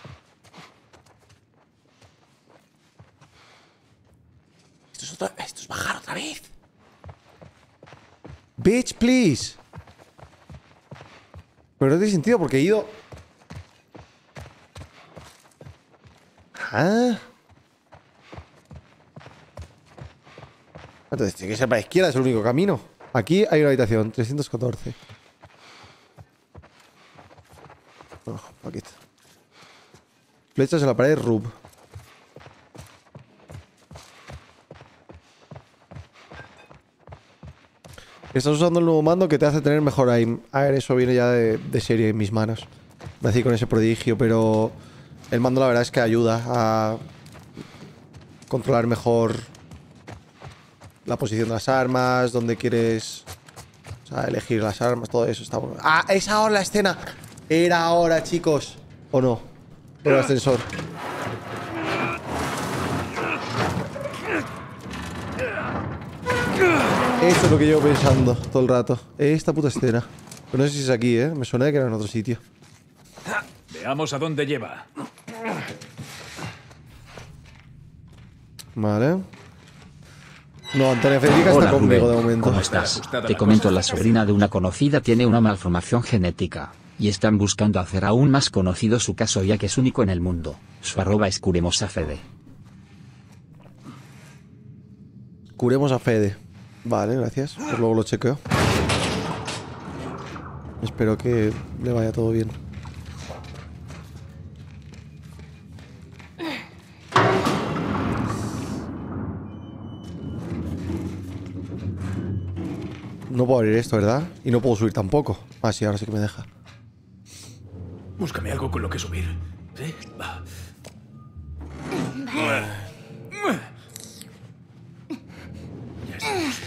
Esto es, otra, esto es bajar otra vez. Bitch, please. Pero no tiene sentido porque he ido... Ah. Entonces tiene que ser para la izquierda, es el único camino. Aquí hay una habitación, trescientos catorce. Oh, fuck it. Flechas en la pared, rub. Estás usando el nuevo mando que te hace tener mejor aim. A ver, eso viene ya de, de serie en mis manos. Me decía con ese prodigio, pero el mando la verdad es que ayuda a controlar mejor la posición de las armas, dónde quieres, o sea, elegir las armas, todo eso está bueno. ¡Ah! ¡Es ahora la escena! Era ahora, chicos. ¿O no? Era el ascensor. Esto es lo que llevo pensando todo el rato. Esta puta escena. Pero no sé si es aquí, ¿eh? Me suena de que era en otro sitio. Veamos a dónde lleva. Vale. No, Antonia Federica Hola, está conmigo Rubén, de momento. ¿cómo estás? Te comento, la sobrina de una conocida tiene una malformación genética, y están buscando hacer aún más conocido su caso ya que es único en el mundo. Su arroba es curemos a Fede. Curemos a Fede. Vale, gracias. Pues luego lo chequeo. Espero que le vaya todo bien. No puedo abrir esto, ¿verdad? Y no puedo subir tampoco. Ah, sí, ahora sí que me deja. Búscame algo con lo que subir. ¿Sí? Va. Ya estamos.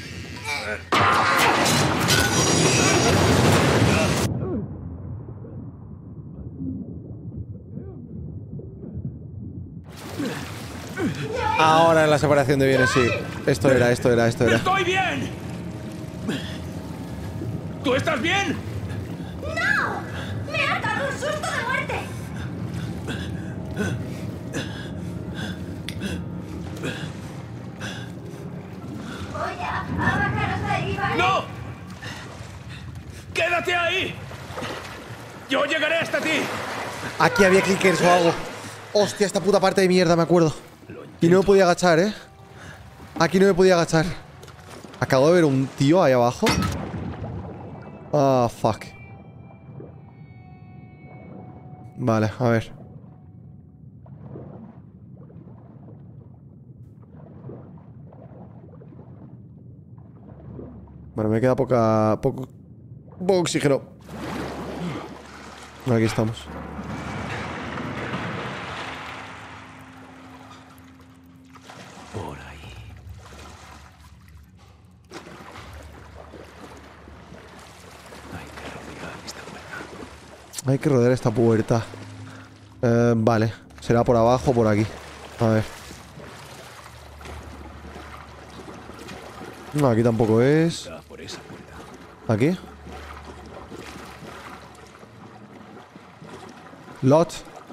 Ahora en la separación de bienes, sí. Esto era, esto era, esto era. ¡Estoy bien! ¿Tú estás bien? ¡No! ¡Me ha dado un susto de muerte! Voy a, a bajaros ahí, ¿vale? ¡No! ¡Quédate ahí! ¡Yo llegaré hasta ti! Aquí había clickers o algo. Hostia, esta puta parte de mierda, me acuerdo. Y no me podía agachar, ¿eh? Aquí no me podía agachar. Acabo de ver un tío ahí abajo. Ah, fuck. Vale, a ver. Bueno, me queda poca... Poco... Poco oxígeno. Aquí estamos. Por ahí. Hay que rodear esta puerta. Hay que rodear esta puerta. Eh, vale. Será por abajo o por aquí. A ver. No, aquí tampoco es. Va por esa puerta. ¿Aquí? Lot.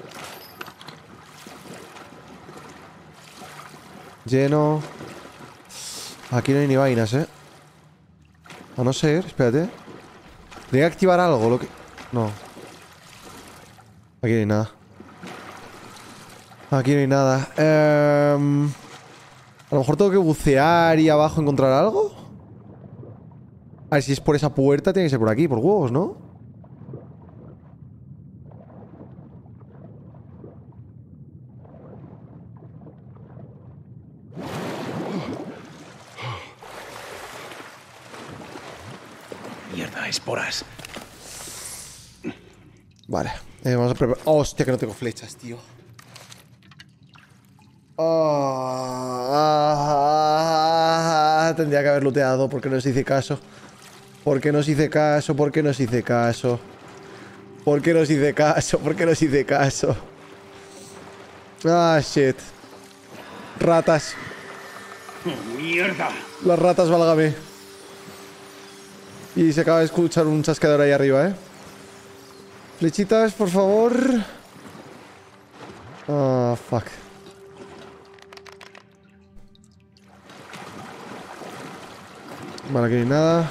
Lleno. Aquí no hay ni vainas, ¿eh? A no ser, espérate. Tenía que activar algo, lo que... No. Aquí no hay nada. Aquí no hay nada. Eh, a lo mejor tengo que bucear y abajo encontrar algo. A ver, si es por esa puerta, tiene que ser por aquí, por huevos, ¿no? Mierda, esporas. Vale, eh, vamos a preparar. Oh, hostia, que no tengo flechas, tío. Oh, ah, ah, tendría que haber looteado. ¿Por qué no os hice caso? ¿Por qué no os hice caso? ¿Por qué no os hice caso? ¿Por qué no os hice caso? ¿Por qué no os hice caso? Ah, shit. Ratas. ¡Mierda! Las ratas, válgame. Y se acaba de escuchar un chasqueador ahí arriba, ¿eh? Flechitas, por favor. Ah, fuck. Vale, aquí no hay nada.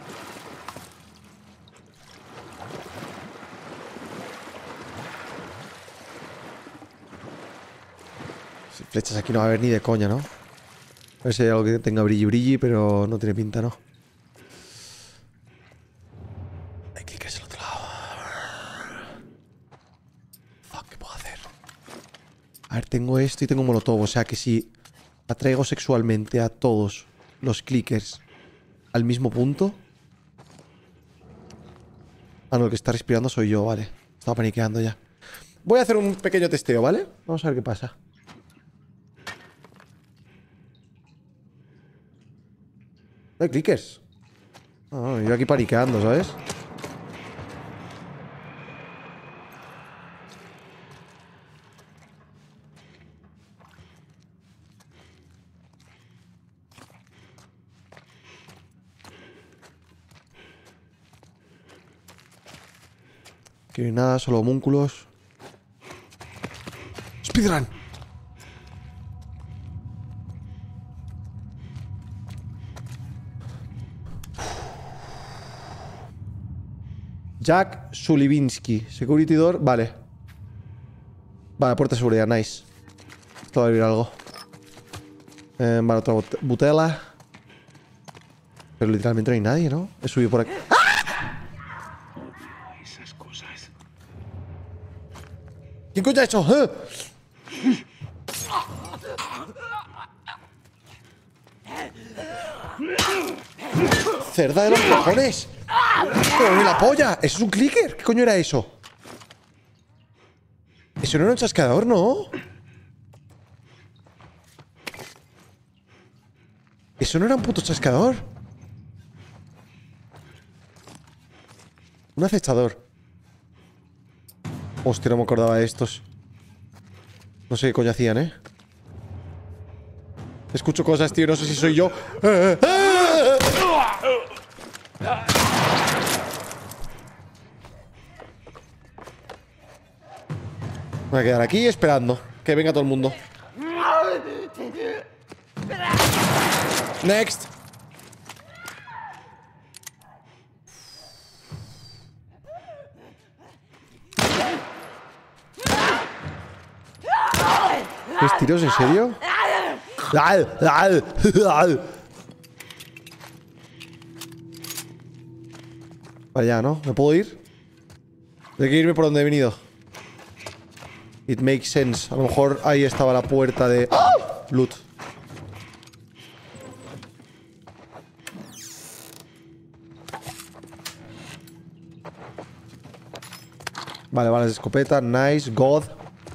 Si flechas aquí no va a haber ni de coña, ¿no? A ver si hay algo que tenga brilli brilli, pero no tiene pinta, ¿no? Hay que irse al otro lado. Fuck, ¿qué puedo hacer? A ver, tengo esto y tengo molotov. O sea que si atraigo sexualmente a todos los clickers al mismo punto. Ah, no, el que está respirando soy yo, vale. Estaba paniqueando ya. Voy a hacer un pequeño testeo, ¿vale? Vamos a ver qué pasa. No hay clickers. Ah, yo aquí paniqueando, ¿sabes? Aquí no hay nada, solo homúnculos. ¡Speedrun! Jack Sulivinsky. Security door, vale. Vale, puerta de seguridad, nice. Esto va a abrir algo. Eh, vale, otra bot butela. Pero literalmente no hay nadie, ¿no? He subido por aquí. ¡Ah! Esas cosas. ¿Quién coño ha hecho? ¿Eh? ¡Cerda de los cojones! ¡Pero ni la polla! ¿Eso es un clicker? ¿Qué coño era eso? Eso no era un chasqueador, ¿no? Eso no era un puto chasqueador. Un acechador. Hostia, no me acordaba de estos. No sé qué coño hacían, ¿eh? Escucho cosas, tío, no sé si soy yo. ¡Eh, eh, eh! Me voy a quedar aquí esperando que venga todo el mundo. Next. ¿Qué tiros, en serio? Vale, ya, ¿no? ¿Me puedo ir? Tengo que irme por donde he venido. It makes sense. A lo mejor ahí estaba la puerta de... ¡Oh! Loot. Vale, balas de escopeta. Nice. God.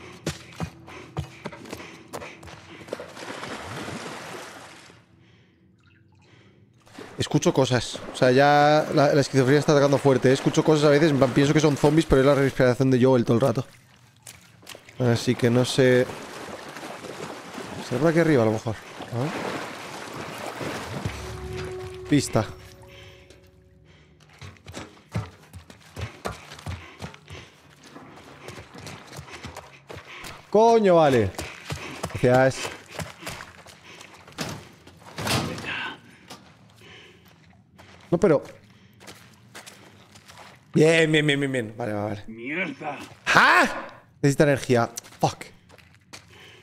Escucho cosas. O sea, ya la, la esquizofrenia está atacando fuerte. Escucho cosas a veces. Pienso que son zombies, pero es la respiración de Joel todo el rato. Así que no sé... ¿Será por aquí arriba a lo mejor? ¿Ah? Pista. Coño, vale. Gracias. No, pero... Bien, bien, bien, bien, bien. Vale, vale, vale. ¡Mierda! ¡Ah! Necesita energía. Fuck.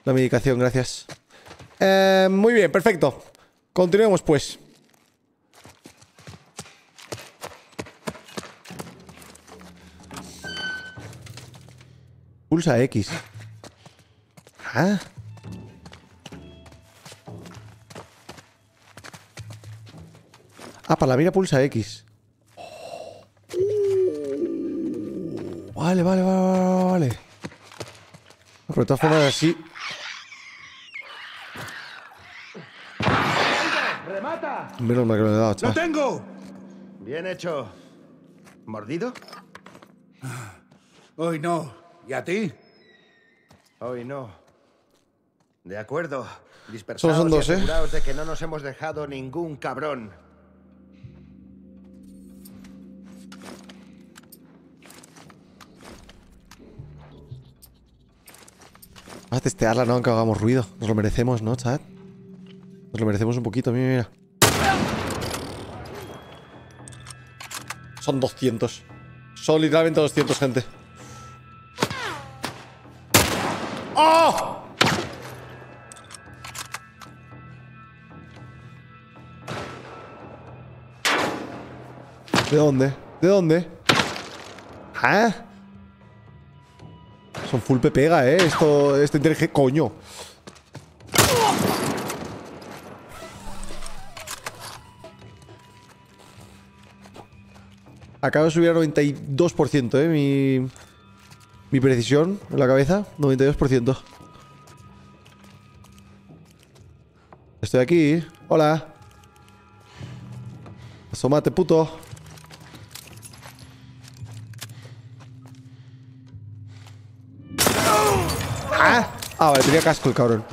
La medicación, gracias. Eh, muy bien, perfecto. Continuemos, pues. Pulsa X. Ah. Ah, para la mira pulsa X. Vale, vale, vale, vale, vale. Pero de todas formas así. ¡Remata! Menos mal que me lo he dado, ¡Lo chaval. tengo! Bien hecho. ¿Mordido? Hoy no. ¿Y a ti? Hoy no. De acuerdo. Solo Dispersaos son dos, y ¿eh? aseguraos de que no nos hemos dejado ningún cabrón. Vamos a testearla, no, aunque hagamos ruido. Nos lo merecemos, ¿no, chat? Nos lo merecemos un poquito, mira, mira. Son doscientos. Son literalmente doscientos, gente. ¡Oh! ¿De dónde? ¿De dónde? ¿Ah? Son full P pega, eh. Esto, esto inteligente. Coño. Acabo de subir a noventa y dos por ciento, eh. Mi. Mi precisión en la cabeza. noventa y dos por ciento. Estoy aquí. Hola. Asómate, puto. Ah, ah, vale, tenía casco el cabrón.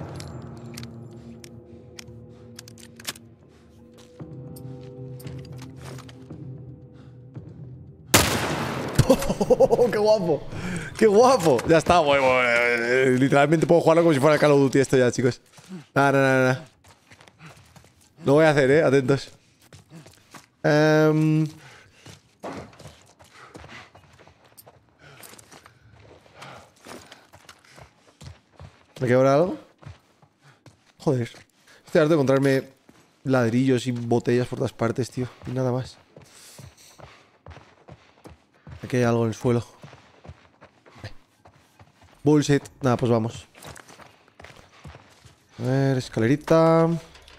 Oh, ¡qué guapo! ¡Qué guapo! Ya está, bueno, bueno, literalmente puedo jugarlo como si fuera Call of Duty esto ya, chicos. Nada, nada, nada. Lo voy a hacer, eh, atentos. Um... ¿Me queda ahora algo? Joder. Estoy harto de encontrarme ladrillos y botellas por todas partes, tío. Y nada más. Aquí hay algo en el suelo. Bullshit. Nada, pues vamos. A ver, escalerita.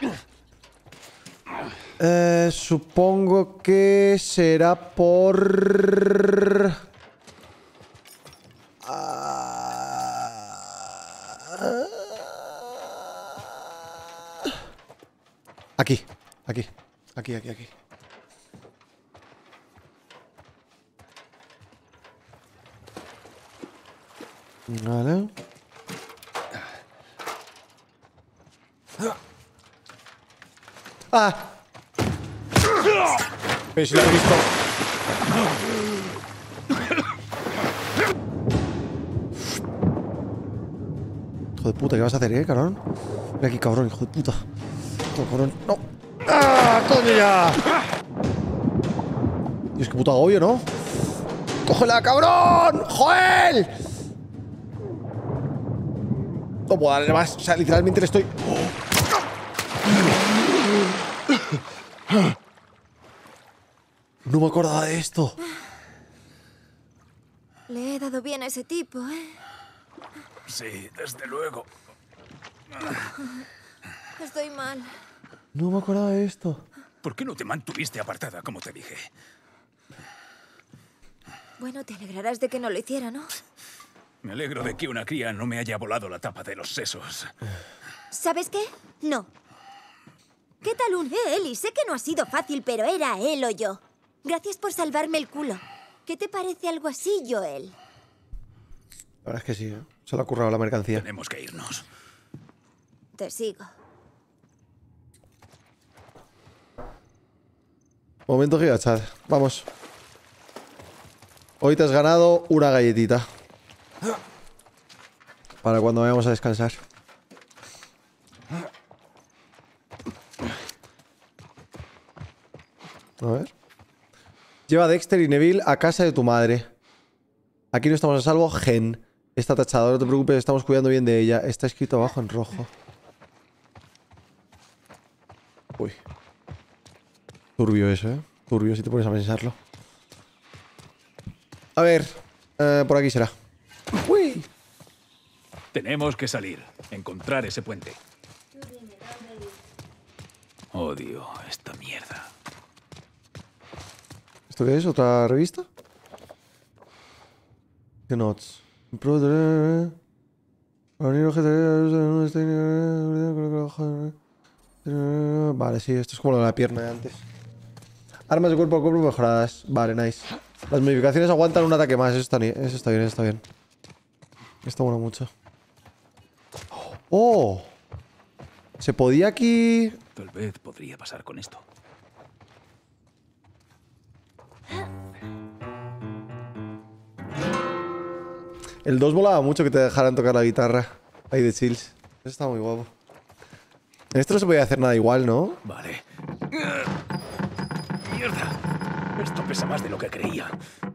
Eh, supongo que será por... Aquí, aquí, aquí, aquí, aquí. Vale. ¡Ah! Pero si lo he visto. Hijo de puta, ¿qué vas a hacer, eh, cabrón? Ven aquí, cabrón, hijo de puta. No, cabrón, no. ¡Ah, coño ya! Dios, qué puto agobio, ¿no? ¡Cógela, cabrón! ¡Joel! No puedo darle más. O sea, literalmente le estoy... No me acordaba de esto. Le he dado bien a ese tipo, ¿eh? Sí, desde luego. Estoy mal. No me acordaba de esto. ¿Por qué no te mantuviste apartada, como te dije? Bueno, te alegrarás de que no lo hiciera, ¿no? Me alegro de que una cría no me haya volado la tapa de los sesos. ¿Sabes qué? No. ¿Qué tal un eh, Eli? Sé que no ha sido fácil, pero era él o yo. Gracias por salvarme el culo. ¿Qué te parece algo así, Joel? La verdad es que sí, ¿eh? Se le ha currado la mercancía. Tenemos que irnos. Te sigo. Momento gigachad. Vamos. Hoy te has ganado una galletita. Para cuando vayamos a descansar. A ver. Lleva a Dexter y Neville a casa de tu madre. Aquí no estamos a salvo, Gen. Está tachado, no te preocupes, estamos cuidando bien de ella. Está escrito abajo en rojo. Uy. Turbio eso, ¿eh? Turbio si te pones a pensarlo. A ver, eh, por aquí será. Uy. Tenemos que salir, encontrar ese puente. Odio esta mierda. ¿Esto qué es? ¿Otra revista? ¿Qué notes? Vale, sí, esto es como lo de la pierna de antes. Armas de cuerpo a cuerpo mejoradas. Vale, nice. Las modificaciones aguantan un ataque más. Eso está, eso está bien, eso está bien. Esto mola mucho. ¡Oh! Se podía aquí... Tal vez podría pasar con esto. El dos volaba mucho que te dejaran tocar la guitarra. Ahí de chills. Eso está muy guapo. En esto no se podía hacer nada igual, ¿no? Vale. ¡Mierda! Esto pesa más de lo que creía.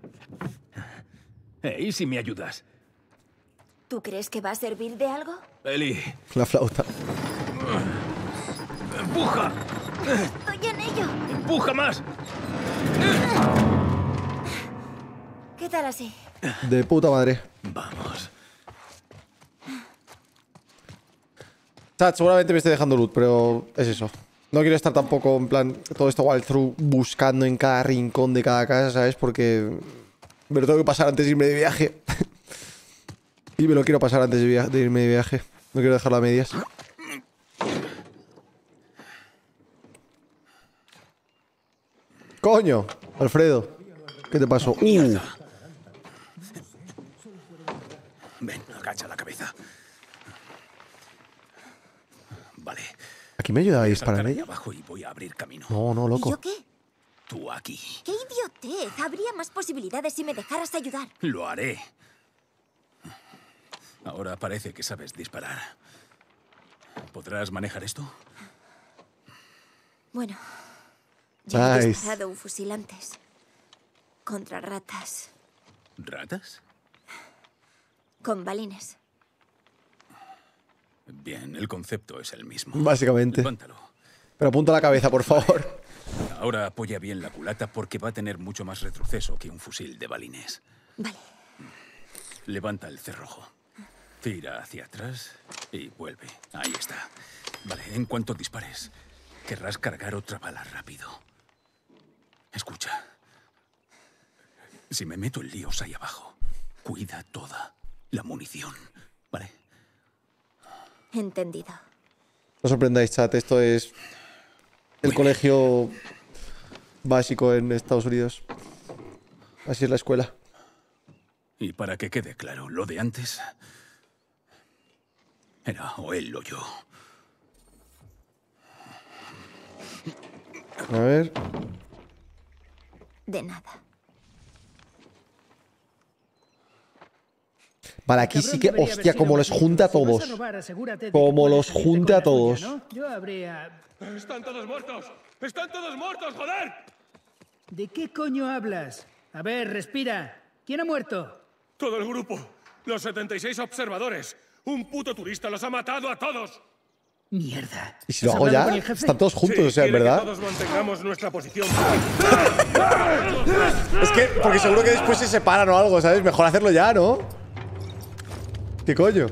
Eh, ¿y si me ayudas? ¿Tú crees que va a servir de algo? Eli. La flauta. ¡Empuja! Estoy en ello. ¡Empuja más! ¿Qué tal así? De puta madre. Vamos. Chat, seguramente me estoy dejando loot, pero es eso. No quiero estar tampoco en plan todo esto walkthrough buscando en cada rincón de cada casa, ¿sabes? Porque me lo tengo que pasar antes de irme de viaje. Y me lo quiero pasar antes de, via de irme de viaje. No quiero dejarlo a medias. ¡Coño! Alfredo. ¿Qué te pasó? Uh. Ven, agacha la cabeza. Vale. ¿Aquí me ayuda a disparar Saltar ella? abajo y voy a abrir camino. No, no, ¿Y loco. yo qué? Tú aquí. ¡Qué idiotez! Habría más posibilidades si me dejaras ayudar. Lo haré. Ahora parece que sabes disparar. ¿Podrás manejar esto? Bueno, ya he Nice. disparado un fusil antes. Contra ratas. ¿Ratas? Con balines. Bien, el concepto es el mismo. Básicamente. Levántalo. Pero apunta la cabeza, por favor. Ahora apoya bien la culata porque va a tener mucho más retroceso que un fusil de balines. Vale. Levanta el cerrojo. Tira hacia atrás y vuelve. Ahí está. Vale, en cuanto dispares, querrás cargar otra bala rápido. Escucha. Si me meto en líos ahí abajo, cuida toda la munición. ¿Vale? Entendido. No os sorprendáis, chat. Esto es el colegio básico en Estados Unidos. Así es la escuela. Y para que quede claro, lo de antes era o él o yo. A ver. De nada. Vale, aquí sí que, hostia, como los junta a todos. Como los junte a todos. Yo habría... ¡Están todos muertos! ¡Están todos muertos, joder! ¿De qué coño hablas? A ver, respira. ¿Quién ha muerto? Todo el grupo. Los setenta y seis observadores. Un puto turista los ha matado a todos. Mierda. Y si lo ¿Has hago hablado ya, con el jefe? están todos juntos, Sí, o sea, en quiere que verdad. todos mantengamos nuestra posición. Es que, porque seguro que después se separan o algo, ¿sabes? Mejor hacerlo ya, ¿no? ¿Qué coño?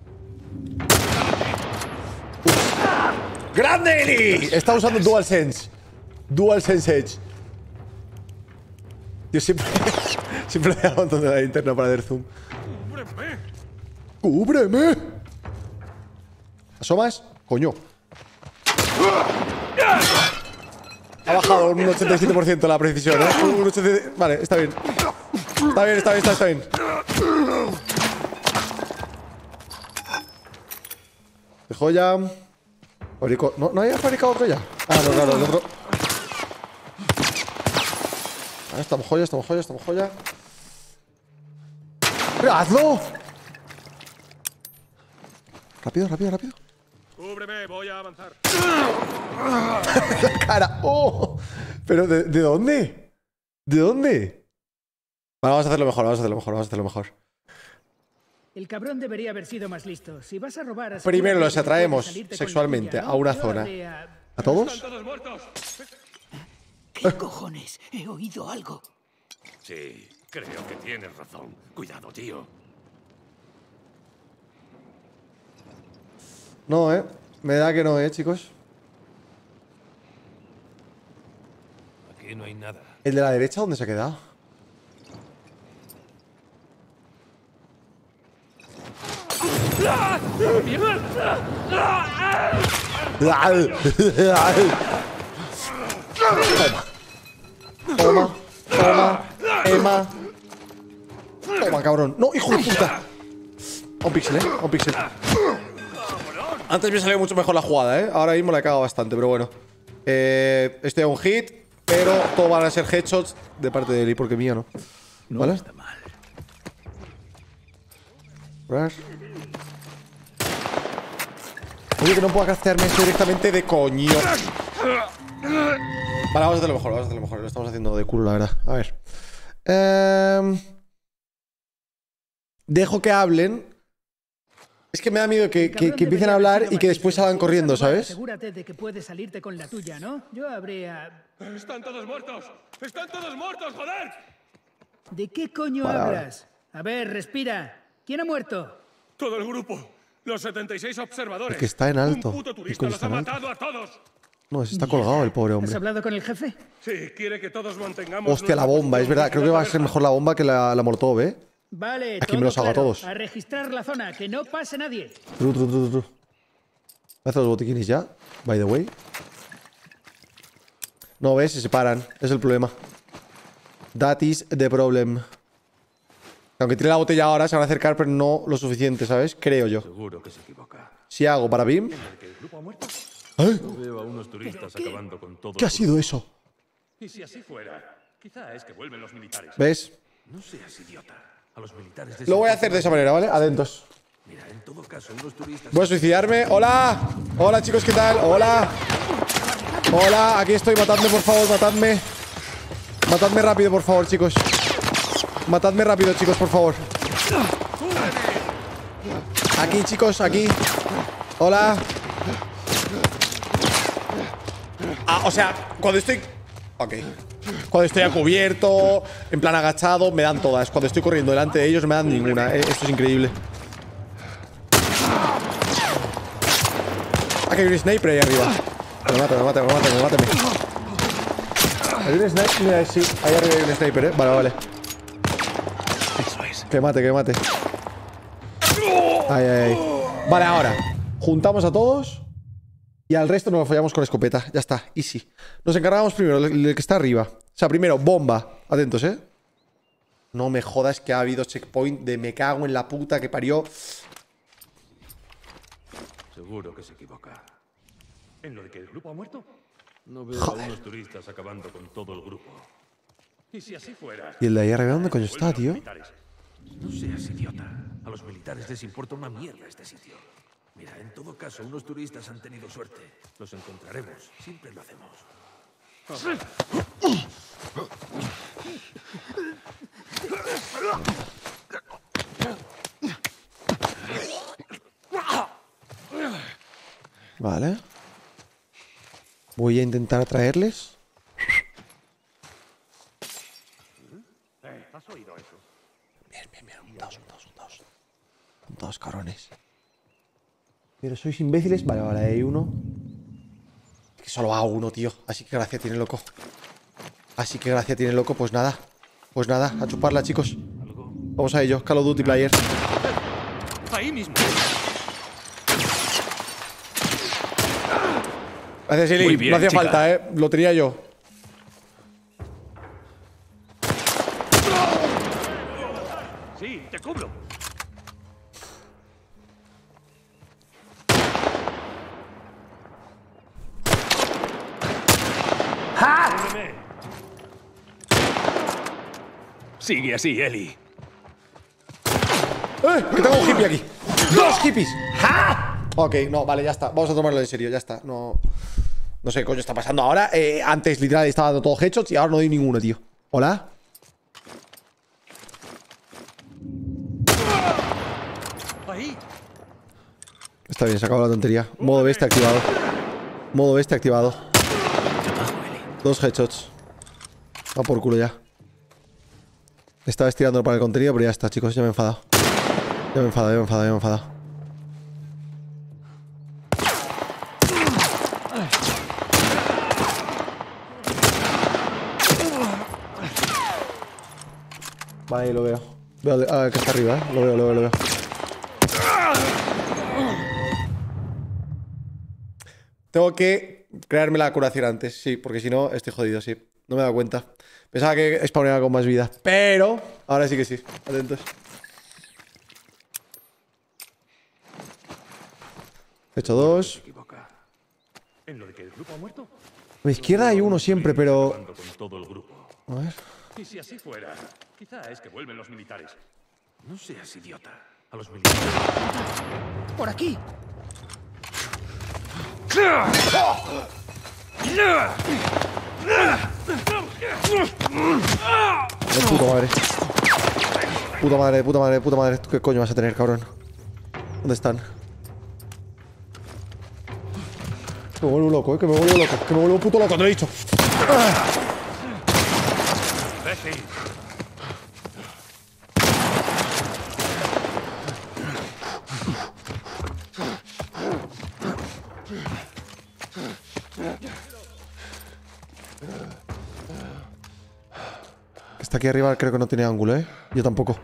¡Grande, Eli! Está usando DualSense. DualSense Edge. Yo siempre, siempre le da un montón de la linterna para hacer zoom. ¡Cúbreme! ¡Cúbreme! ¿Asomas? Coño. Ha bajado un ochenta y siete por ciento la precisión, ¿eh? Un ochenta y siete... Vale, está bien. Está bien, está bien, está, está bien. De joya. Fabrico... ¿No, ¿No había fabricado otro ya? Ah, no, claro, el otro. Ah, estamos joya, estamos joya, estamos joya. ¡Pero hazlo! Rápido, rápido, rápido. ¡Cúbreme! Voy a avanzar. La cara. ¡Oh! ¿Pero de, de dónde? ¿De dónde? Vale, vamos a hacerlo mejor, vamos a hacerlo mejor, vamos a hacerlo mejor. El cabrón debería haber sido más listo. Si vas a robar... Primero los atraemos sexualmente a una zona. ¿A todos? ¿Qué cojones? He oído algo. Sí, creo que tienes razón. Cuidado, tío. No, eh. Me da que no, eh, chicos. Aquí no hay nada. ¿El de la derecha dónde se ha quedado? Toma. Toma. Toma. Emma. Toma, cabrón. No, hijo de puta. A un píxel, eh. A un píxel. Antes me salió mucho mejor la jugada, eh. Ahora mismo la he cagado bastante, pero bueno. Eh, estoy a un hit, pero todos van a ser headshots de parte de Eli, porque mía no. ¿Vale? No está mal. Rush. Oye, que no puedo castearme esto directamente de coño. Vale, vamos a hacerlo mejor, vamos a hacerlo mejor. Lo estamos haciendo de culo, la verdad. A ver. Eh... Dejo que hablen. Es que me da miedo que, que, que empiecen a hablar y que después salgan corriendo, ¿sabes? Asegúrate de que puedes salirte con la tuya, ¿no? Yo habría... ¡Están todos muertos! ¡Están todos muertos, joder! ¿De qué coño Vale, hablas? A ver, respira. ¿Quién ha muerto? Todo el grupo. Los setenta y seis observadores. El que está en alto. Un puto ¿Qué turista coño los está ha en alto? matado a todos. No, ese está colgado el pobre ¿Has hombre. hablado con el jefe? Sí, quiere que todos mantengamos... Hostia, la nuestra bomba, es posición verdad. Creo que va a ser mejor la bomba que la, la molotov, ¿eh? Vale, Aquí me todo los hago a claro. todos. A registrar la zona, que no pase nadie. Tru, tru, tru, tru. ¿Me hace los botiquines ya? By the way. No, ves, se separan. Es el problema. That is the problem. Aunque tire la botella ahora, se van a acercar, pero no lo suficiente, ¿sabes? Creo yo. Seguro que se equivoca. Si hago para Bim. ¿Que el grupo ha muerto? ¿Eh? Veo a unos turistas acabando con todo. ¿Qué ha sido eso? Y si así fuera, quizá es que vuelven los militares. ¿Ves? No seas idiota. A los militares de Lo voy a hacer de esa manera, ¿vale? Atentos. Mira, en todo caso, unos turistas... Voy a suicidarme. ¡Hola! Hola, chicos, ¿qué tal? ¡Hola! ¡Hola! Aquí estoy. Matadme, por favor, matadme. Matadme rápido, por favor, chicos. Matadme rápido, chicos, por favor. Aquí, chicos, aquí. Hola. Ah, o sea, cuando estoy... Ok. Cuando estoy a cubierto, en plan agachado, me dan todas. Cuando estoy corriendo delante de ellos, no me dan ninguna. Eh, Esto es increíble. Ah, que hay un sniper ahí arriba. Me mata, me mata, me mata, me mata. ¿Hay un sniper? Mira, sí, ahí arriba hay un sniper, eh. Vale, vale. Que mate, que mate. Ay, ay, ay. Vale, ahora. Juntamos a todos. Y al resto nos lo fallamos con escopeta. Ya está, easy. Nos encargamos primero del que está arriba. O sea, primero, bomba. Atentos, ¿eh? No me jodas que ha habido checkpoint de me cago en la puta que parió. Seguro que se equivoca. ¿En lo de que el grupo ha muerto? No veo a unos turistas acabando con todo el grupo. Y si así fuera... ¿Y el de ahí arriba dónde coño está, tío? No seas idiota. A los militares les importa una mierda este sitio. Mira, en todo caso, unos turistas han tenido suerte. Los encontraremos. Siempre lo hacemos. Vale. Voy a intentar atraerles. ¿Has oído eso? Bien, bien, bien. Juntaos, juntaos, juntaos. Juntaos, cabrones. Pero sois imbéciles. Vale, vale, hay uno. Es que solo va uno, tío. Así que gracia tiene loco. Así que gracia tiene loco. Pues nada. Pues nada, a chuparla, chicos. Vamos a ello. Call of Duty Player. Ahí mismo. Gracias, Eli. Muy bien, no hacía chica. falta, eh. Lo tenía yo. Sí, te cubro. Sigue así, Eli. ¡Eh! Que tengo un hippie aquí. ¡Dos hippies! ¡Ja! Ok, no, vale, ya está. Vamos a tomarlo en serio, ya está. No. No sé qué coño está pasando ahora. Eh, antes, literal, estaba dando todos headshots y ahora no doy ninguno, tío. ¿Hola? Ahí. Está bien, se acabó la tontería. Modo bestia activado. Modo bestia activado. Dos headshots. Va por culo ya. Estaba estirándolo para el contenido, pero ya está, chicos. Ya me he enfadado. Ya me he enfadado, ya me he enfadado, ya me he enfadado. Vale, ahí lo veo. Veo a, a, que está arriba, ¿eh? Lo veo, lo veo, lo veo. Tengo que crearme la curación antes, sí, porque si no estoy jodido, sí. No me he dado cuenta. Pensaba que spawnaba con más vida, pero ahora sí que sí. Atentos. He hecho dos. ¿En lo de que el grupo ha muerto? A mi izquierda hay uno siempre, pero... Con todo el grupo. A ver... Y si así fuera, quizá es que vuelven los militares. No seas idiota. A los militares. ¡Por aquí! Oh, puta madre. Puta madre, puta madre, puta madre. ¿Tú qué coño vas a tener, cabrón? ¿Dónde están? Que me vuelvo loco, eh. Que me vuelvo loco. Que me vuelvo puto loco, te lo he dicho. Está aquí arriba, creo que no tiene ángulo, ¿eh? Yo tampoco.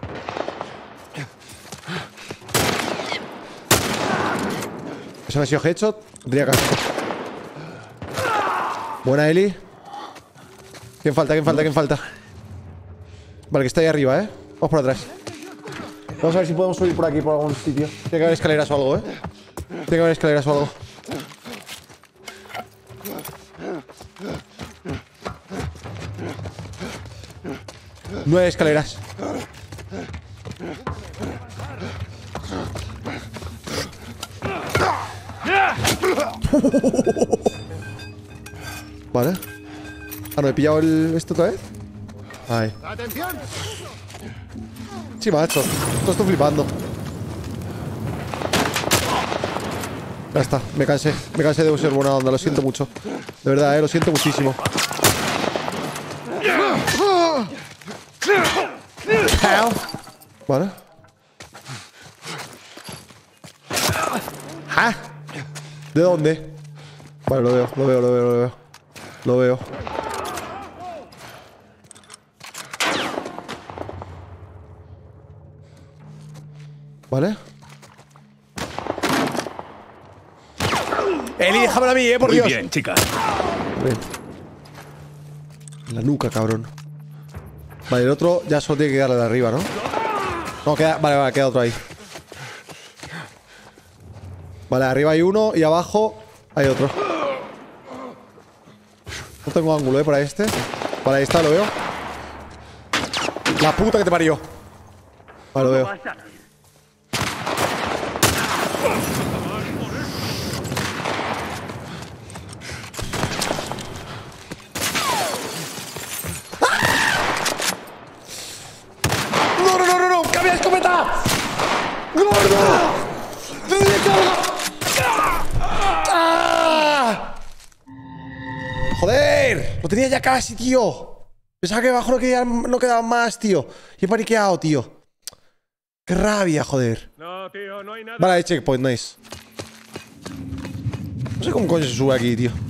Eso me ha sido headshot. Tendría casco. Buena, Eli. ¿Quién falta? ¿Quién falta? ¿Quién falta? Vale, que está ahí arriba, ¿eh? Vamos por atrás. Vamos a ver si podemos subir por aquí, por algún sitio. Tiene que haber escaleras o algo, ¿eh? Tiene que haber escaleras o algo. Nueve escaleras. Vale. Ah, no he pillado el... esto otra vez. Ahí. Sí, macho. Esto estoy flipando. Ya está. Me cansé. Me cansé de ser buena onda. Lo siento mucho. De verdad, eh. Lo siento muchísimo. Vale. ¿Ah? ¿De dónde? Vale, lo veo, lo veo, lo veo, lo veo. Lo veo. Vale. Eli, déjamelo a mí, eh, por Muy Dios. bien, chica. Bien. En la nuca, cabrón. Vale, el otro ya solo tiene que darle de arriba, ¿no? No, queda... Vale, vale, queda otro ahí. Vale, arriba hay uno y abajo hay otro. No tengo ángulo, ¿eh? Para este. Vale, ahí está, lo veo. La puta que te parió. Vale, lo veo. ¡No, no, no, no, no! ¡Cambia de escopeta! ¡Gordo! ¡Te doy de carga! ¡Ah! ¡Joder! Lo tenía ya casi, tío. Pensaba que abajo no quedaban, no quedaban más, tío. Y he paniqueado, tío. ¡Qué rabia, joder! No, tío, no hay nada. Vale, hay checkpoint, nice. No sé cómo coño se sube aquí, tío.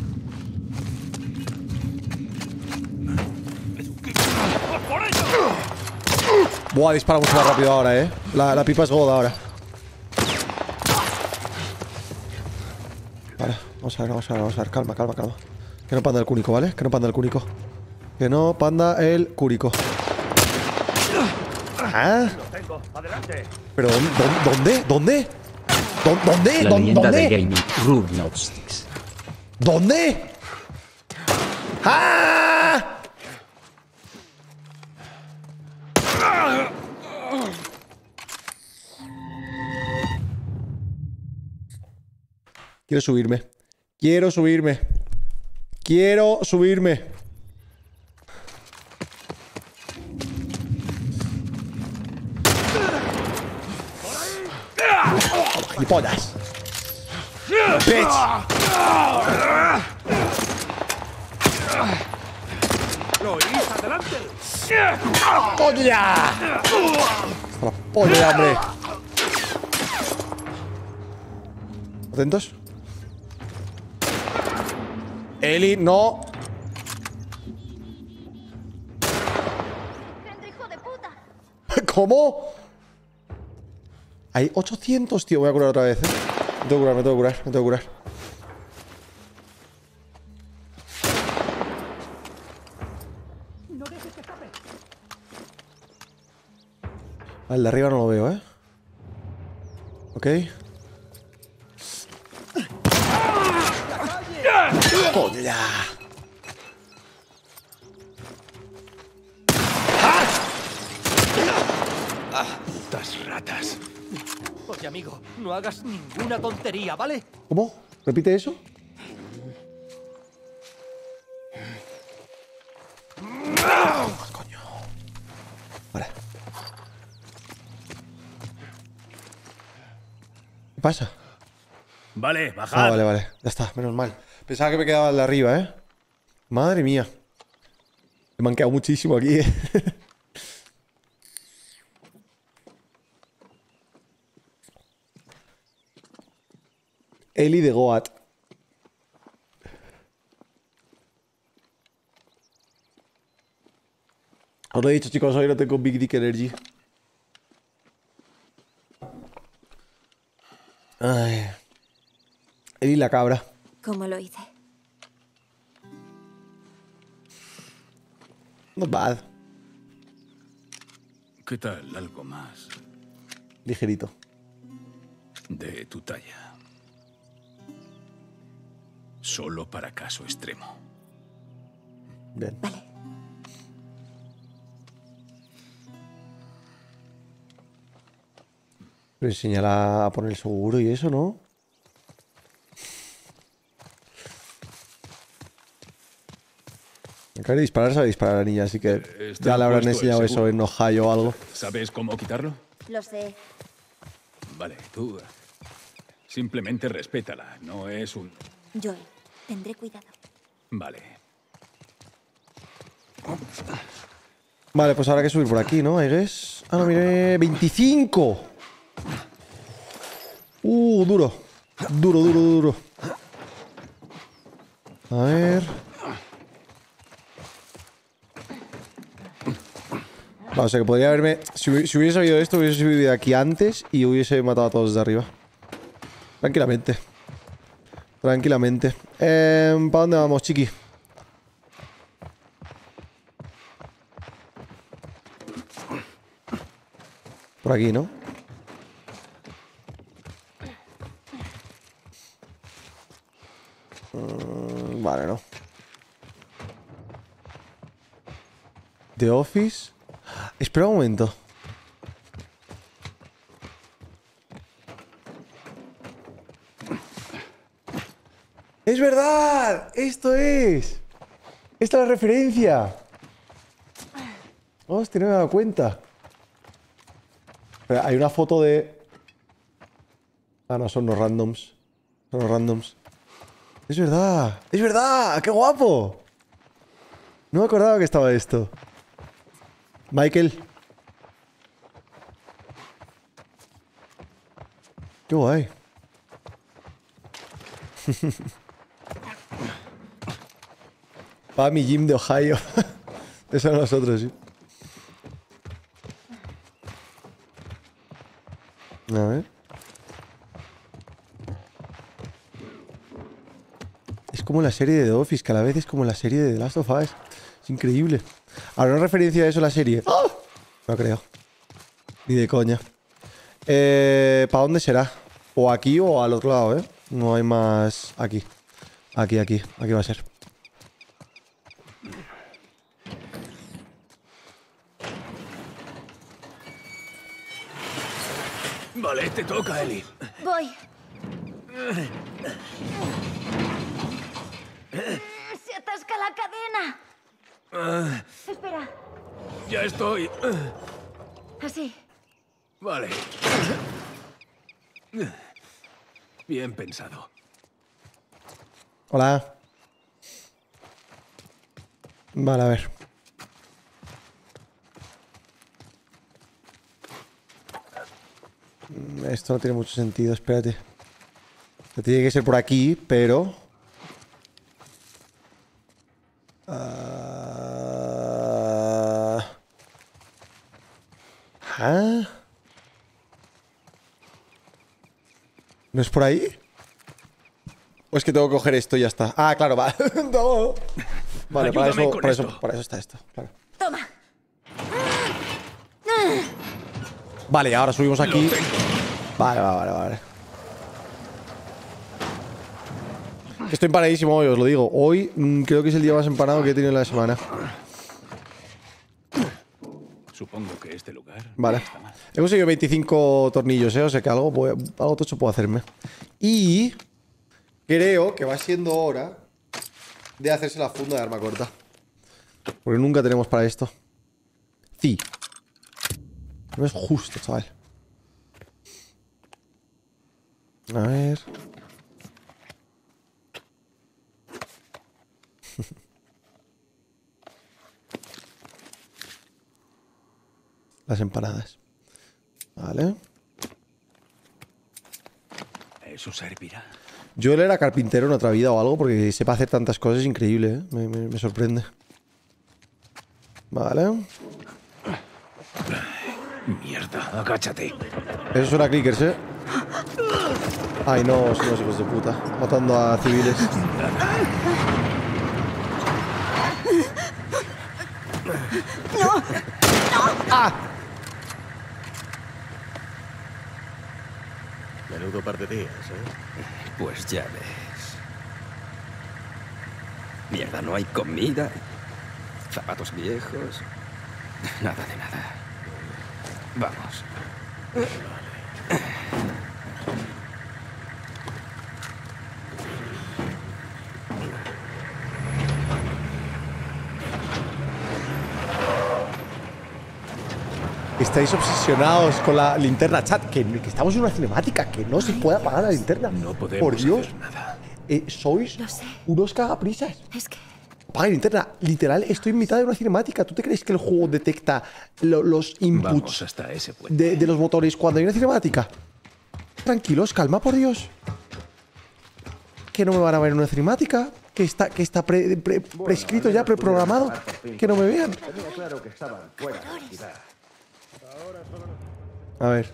Buah, dispara mucho más rápido ahora, eh. La, la pipa es goda ahora. Vale, vamos a ver, vamos a ver, vamos a ver. Calma, calma, calma. Que no panda el cúnico, ¿vale? Que no panda el cúnico. Que no panda el cúrico. ¿Ah? ¿Pero dónde? ¿Dónde? ¿Dónde? ¿Dónde? La ¿Dónde? leyenda de ¿Dónde? gaming, Rube Gnostics. ¿Dónde? ¡Ah! Quiero subirme. Quiero subirme. Quiero subirme. gilipollas. Bitch. ¡Lo oís! ¡Adelante! ¡Polla! ¡La polla, hombre! ¿Atentos? Eli, no. ¡Hijo de puta! ¿Cómo? Hay ochocientos, tío. Voy a curar otra vez, ¿eh? Me tengo que curar, me tengo que curar, me tengo que curar. No dejes que escape. Al de arriba no lo veo, ¿eh? Ok. ¡Polla! ¡Putas ratas! Oye, amigo, no hagas ninguna tontería, ¿vale? ¿Cómo? ¿Repite eso? Coño. Vale. ¿Qué pasa? Vale, bajad. Ah, vale, vale. Ya está, menos mal. Pensaba que me quedaba el de arriba, ¿eh? Madre mía. Me han quedado muchísimo aquí, ¿eh? Eli de Goat. Os lo he dicho, chicos, hoy no tengo Big Dick Energy. Ay. Eli la cabra. ¿Cómo lo hice? Not bad. ¿Qué tal algo más Ligerito. de tu talla? Solo para caso extremo. Bien. Vale. Pero enseñala a poner el seguro y eso, ¿no? Me quiere disparar, sabe disparar a la niña, así que Está ya le habrán puesto el enseñado eso seguro. en Ohio o algo. ¿Sabes cómo quitarlo? Lo sé. Vale, tú eh, simplemente respétala. No es un... Joel, tendré cuidado. Vale. Vale, pues habrá que subir por aquí, ¿no? I guess. Ah, no, mire. ¡veinticinco! Uh, duro. Duro, duro, duro. A ver. Vale, o sea que podría haberme... Si, hubi- si hubiese oído esto, hubiese subido de aquí antes y hubiese matado a todos desde arriba. Tranquilamente. Tranquilamente. Eh, ¿para dónde vamos, chiqui? Por aquí, ¿no? Mm, vale, no. The Office. Espera un momento. ¡Es verdad! ¡Esto es! ¡Esta es la referencia! Hostia, no me he dado cuenta. Espera, hay una foto de... Ah, no, son los randoms. Son los randoms. ¡Es verdad! ¡Es verdad! ¡Qué guapo! No me acordaba que estaba esto. Michael. Qué guay. Pa' mi gym de Ohio. Eso son nosotros, sí. A ver. Es como la serie de The Office, que a la vez es como la serie de The Last of Us. Es increíble. ¿Habrá una referencia a eso la serie? ¡Oh! No creo. Ni de coña. Eh, ¿Para dónde será? O aquí o al otro lado, ¿eh? No hay más... Aquí. Aquí, aquí. Aquí va a ser. Vale, te toca, Eli. Voy. Se atasca la cadena. Ah, Espera. ya estoy. Así. Vale. Bien pensado. Hola. Vale, a ver. Esto no tiene mucho sentido, espérate. Tiene que ser por aquí, pero... Uh... ¿Ah? ¿No es por ahí? ¿O es que tengo que coger esto y ya está? Ah, claro, vale. No. Vale, para eso, para, eso, para eso está esto. Claro. Toma. Vale, ahora subimos aquí. Vale, vale, vale, vale. Estoy empanadísimo hoy, os lo digo. Hoy mmm, creo que es el día más empanado que he tenido en la semana. Supongo que este lugar Vale. no está mal. He conseguido veinticinco tornillos, ¿eh? O sea que algo, voy, algo tocho puedo hacerme. Y creo que va siendo hora de hacerse la funda de arma corta. Porque nunca tenemos para esto. Sí. No es justo, chaval. A ver. Las empanadas. Vale. Eso servirá. Yo él era carpintero en otra vida o algo, porque sepa hacer tantas cosas, es increíble, ¿eh? Me, me, me sorprende. Vale. Mierda, agáchate. Eso suena a clickers, ¿eh? Ay, no, son los hijos de puta. Matando a civiles. ¡No! ¡No! ¡Ah! Menudo par de días, ¿eh? Pues ya ves. Mierda, no hay comida. Zapatos viejos. Nada de nada. Vamos. Estáis obsesionados con la linterna, chat. Que, que estamos en una cinemática, que no se puede apagar la linterna. No podemos Por Dios. hacer nada. Eh, sois Lo sé. unos cagaprisas. Es que... Apaga la linterna. Literal, estoy en mitad de una cinemática. ¿Tú te crees que el juego detecta lo- los Vamos inputs hasta ese puente. de, de los botones cuando hay una cinemática? Tranquilos, calma, por Dios. Que no me van a ver en una cinemática. Que está, que está pre- pre- prescrito ya, preprogramado. Que no me vean. Tenía claro que estaban fuera de la ciudad. A ver.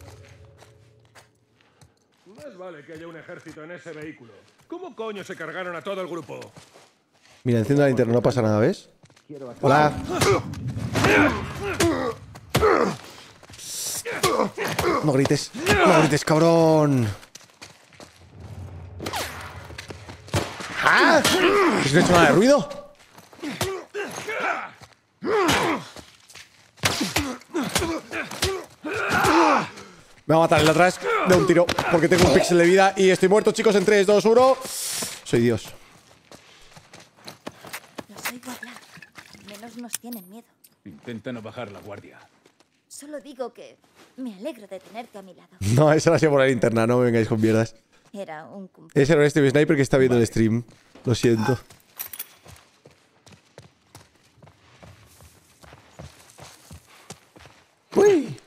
Más vale que haya un ejército en ese vehículo. ¿Cómo coño se cargaron a todo el grupo? Mira, enciendo la linterna, no pasa nada, ¿ves? Hola. No grites. No grites, cabrón. ¡Ah! ¿Es que no he hecho nada de ruido? Me va a matar el de atrás de un tiro porque tengo un píxel de vida y estoy muerto, chicos, en tres, dos, uno. Soy Dios. Los oigo hablar. Menos nos tienen miedo. Intenta no bajar la guardia. Solo digo que me alegro de tenerte a mi lado. No, esa la hacía por la linterna, no me vengáis con mierdas. Era un cumple. Ese era el Steve Sniper que está viendo el stream. Lo siento. ¡Uy!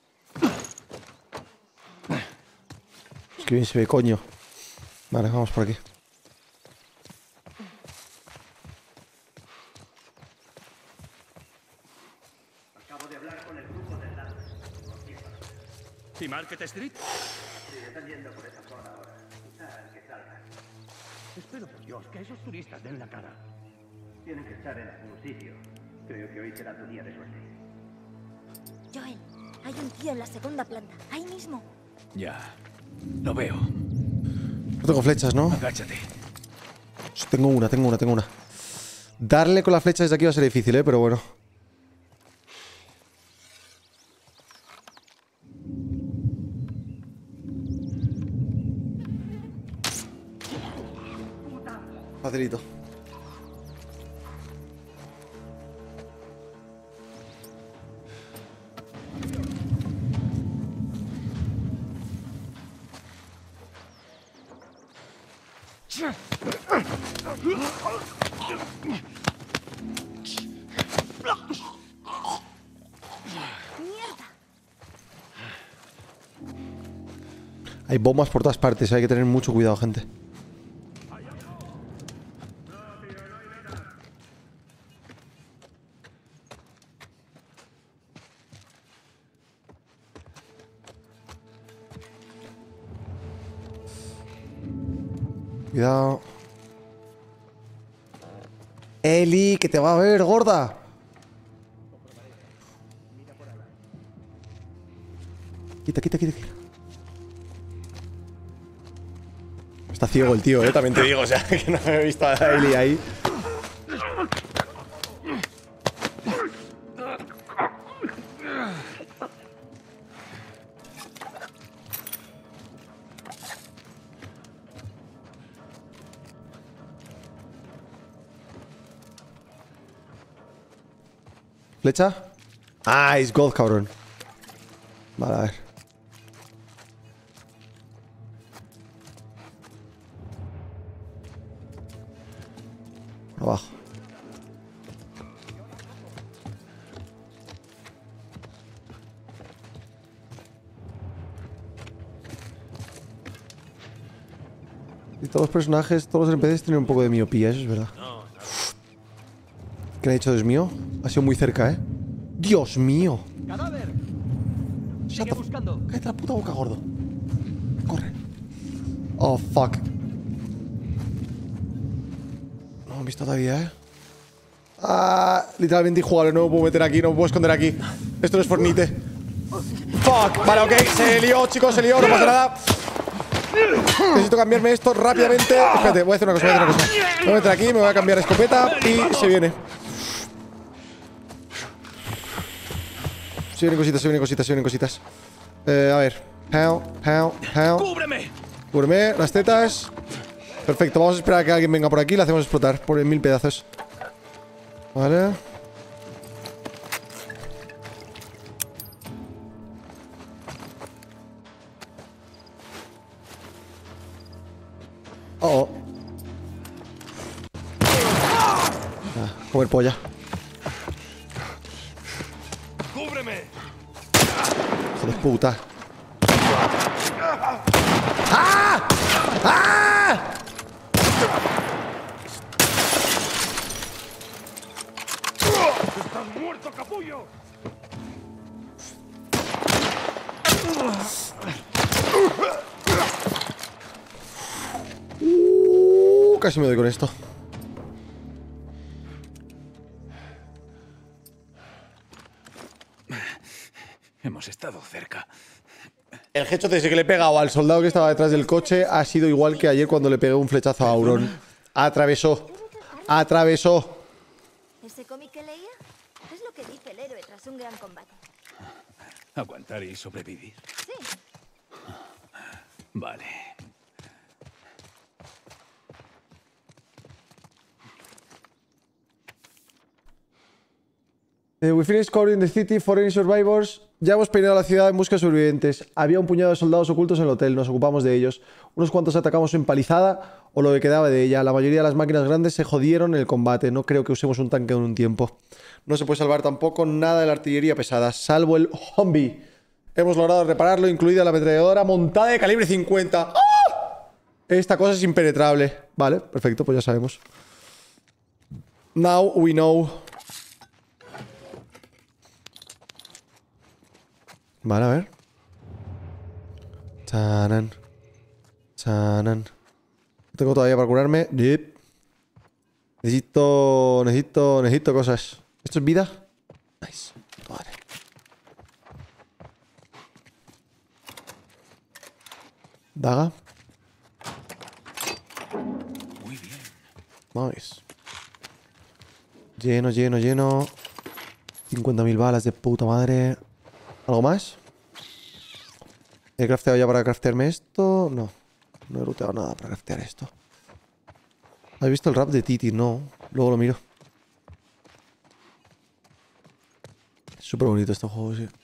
Es que bien se ve, coño. Vale, vamos por aquí. Acabo de hablar con el grupo del lado. ¿Y Market Street? Sí, están yendo por esa zona ahora. Quizá que salgan. Espero por Dios que esos turistas den la cara. Tienen que estar en algún sitio. Creo que hoy será tu día de suerte. Joel, hay un tío en la segunda planta. Ahí mismo. Ya. Lo veo. No tengo flechas, ¿no? Agáchate. Tengo una, tengo una, tengo una. Darle con la flecha desde aquí va a ser difícil, ¿eh? Pero bueno. Facilito. Hay bombas por todas partes, hay que tener mucho cuidado, gente. Cuidado. Eli, que te va a ver, gorda. Quita, quita, quita, quita. Está ciego el tío, eh, también te digo, o sea, que no me he visto a Eli ahí. ¿Flecha? Ah, es gold, cabrón. Vale, a ver. Abajo. Y todos los personajes, todos los N P Cs tienen un poco de miopía, eso es verdad. ¿Qué le ha dicho Dios mío? Ha sido muy cerca, ¿eh? ¡Dios mío! ¡Cadáver! Sigue buscando. Cállate la puta boca, gordo. Corre. Oh, fuck. No me han visto todavía, ¿eh? Ah, literalmente injugable. No me puedo meter aquí, no me puedo esconder aquí. Esto no es Fornite. Fuck. Vale, ok. Se lió, chicos, se lió. No pasa nada. Necesito cambiarme esto rápidamente. Espérate, voy a hacer una cosa, voy a hacer una cosa. Me voy a meter aquí, me voy a cambiar escopeta y se viene. Se vienen cositas, se vienen cositas, se vienen cositas. Eh, a ver. Pow, pow, pow. ¡Cúbreme! Cúbreme las tetas. Perfecto, vamos a esperar a que alguien venga por aquí y la hacemos explotar por mil pedazos. Vale. Oh, oh. Ah, comer polla. ¡Cúbreme! Hijo de puta. ¡Ah! ¡Ah! ¡Estás muerto, capullo! Uh, casi me doy con esto. Hemos estado cerca. El headshot ese que le he pegado al soldado que estaba detrás del coche ha sido igual que ayer cuando le pegué un flechazo a Auron. Atravesó. Atravesó. ¿Ese cómic que leía? Es lo que dice el héroe tras un gran combate. Aguantar y sobrevivir. Sí. Vale. Eh, we finished covering the city for any survivors. Ya hemos peinado la ciudad en busca de sobrevivientes. Había un puñado de soldados ocultos en el hotel. Nos ocupamos de ellos. Unos cuantos atacamos su empalizada o lo que quedaba de ella. La mayoría de las máquinas grandes se jodieron en el combate. No creo que usemos un tanque en un tiempo. No se puede salvar tampoco nada de la artillería pesada, salvo el Humvee. Hemos logrado repararlo, incluida la ametralladora montada de calibre cincuenta. ¡Ah! Esta cosa es impenetrable. Vale, perfecto, pues ya sabemos. Now we know. Vale, a ver. Chanan. Chanan. No tengo todavía para curarme. Yep. Necesito. Necesito. Necesito cosas. ¿Esto es vida? Nice. Vale. Daga. Muy bien. Nice. Lleno, lleno, lleno. cincuenta mil balas de puta madre. ¿Algo más? ¿He crafteado ya para craftearme esto? No. No he looteado nada para craftear esto. ¿Has visto el rap de Titi? No. Luego lo miro. Es súper bonito este juego, sí.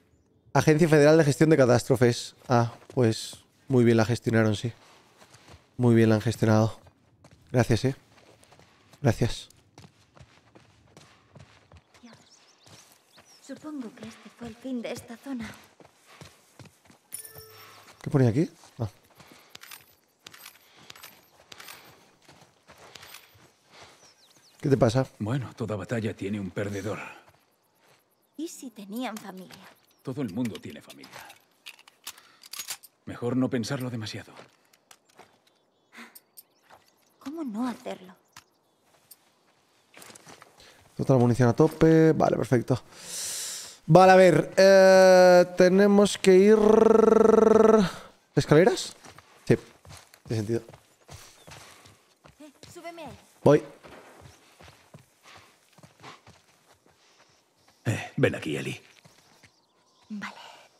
Agencia Federal de Gestión de Catástrofes. Ah, pues muy bien la gestionaron, sí. Muy bien la han gestionado. Gracias, eh. Gracias. Dios. Supongo que este fue el fin de esta zona. ¿Qué ponía aquí? Ah. ¿Qué te pasa? Bueno, toda batalla tiene un perdedor. ¿Y si tenían familia? Todo el mundo tiene familia. Mejor no pensarlo demasiado. ¿Cómo no hacerlo? Toda la munición a tope. Vale, perfecto. Vale, a ver. Eh, tenemos que ir... ¿Escaleras? Sí. Tiene sentido. Eh, súbeme. Voy. Eh, ven aquí, Ellie. Vale.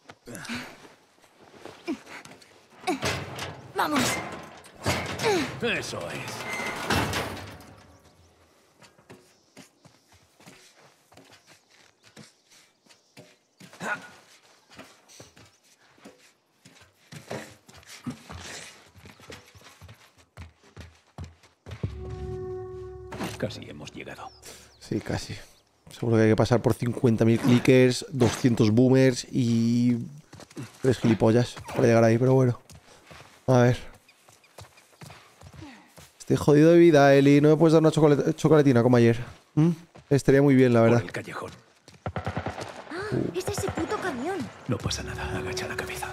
Vamos. Eso es. Casi hemos llegado. Sí, casi. Seguro que hay que pasar por cincuenta mil clickers, doscientos boomers y... tres gilipollas para llegar ahí, pero bueno. A ver. Estoy jodido de vida, Eli. ¿No me puedes dar una chocolate chocolatina como ayer? ¿Mm? Estaría muy bien, la verdad. Por el callejón. ¡Ah! ¡Es ese puto camión! No pasa nada. Agacha la cabeza.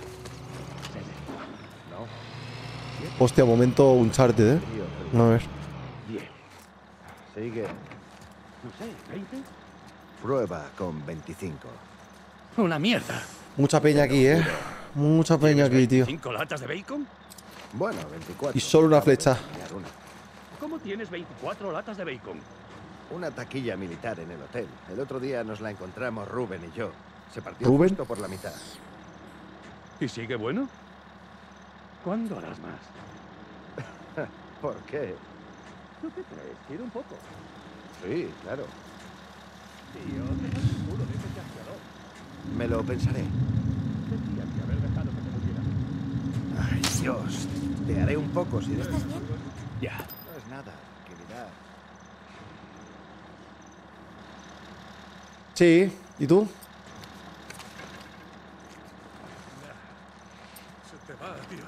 Hostia, momento Uncharted, ¿eh? A ver. Bien. Sigue. No sé, ¿veinte? Prueba con veinticinco. Una mierda. Mucha peña aquí, ¿eh? Mucha peña aquí, tío. ¿Cinco latas de bacon? Bueno, veinticuatro. Y solo una flecha. ¿Cómo tienes veinticuatro latas de bacon? Una taquilla militar en el hotel. El otro día nos la encontramos Rubén y yo. Se partió ¿Rubén? justo por la mitad. ¿Y sigue bueno? ¿Cuándo harás más? ¿Por qué? ¿Tú qué crees? Quiero un poco. Sí, claro. Tío, te das el culo de ese chasqueador. Me lo pensaré. Tendrías que haber dejado que te muriera. Ay, Dios. Te haré un poco si... ¿Estás bien? Ya. No es nada. Tranquilidad. Sí. ¿Y tú? Se te va, tío.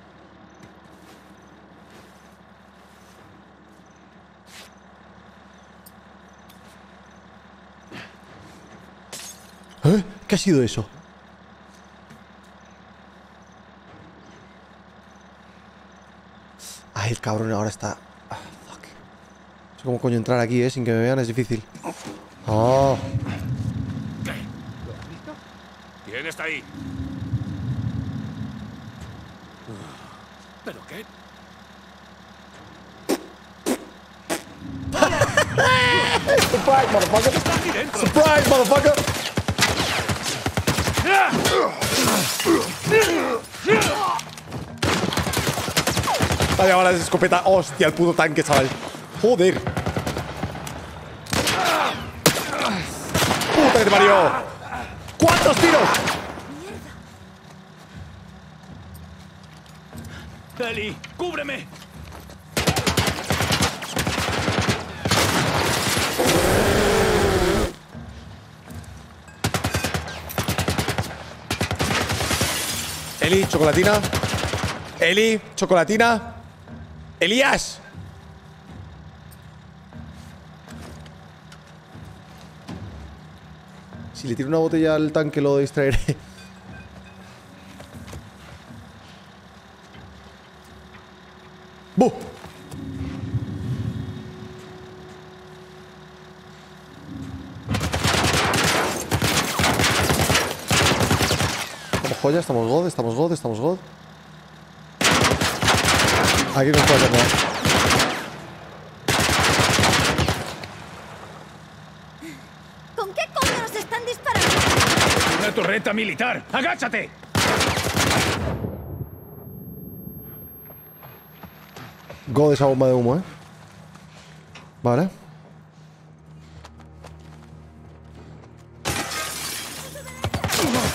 ¿Eh? ¿Qué ha sido eso? Ay, el cabrón ahora está... Ah, fuck. No sé cómo coño entrar aquí, ¿eh? Sin que me vean es difícil. Oh. ¿Qué? ¿Lo has visto? ¿Quién está ahí? ¿Pero qué? Surprise, motherfucker. Está aquí dentro. Surprise, motherfucker. Vale, ahora es escopeta. Hostia, el puto tanque, chaval. Joder. Puta que te parió. ¿Cuántos tiros? Ellie, cúbreme. Eli, chocolatina. Eli, chocolatina. Elías. Si le tiro una botella al tanque lo distraeré. ¡Bu! Estamos joya, estamos god, estamos god, estamos god. Aquí no puede hacer nada. ¿Con qué coño nos están disparando? Una torreta militar. ¡Agáchate! God esa bomba de humo, eh. Vale.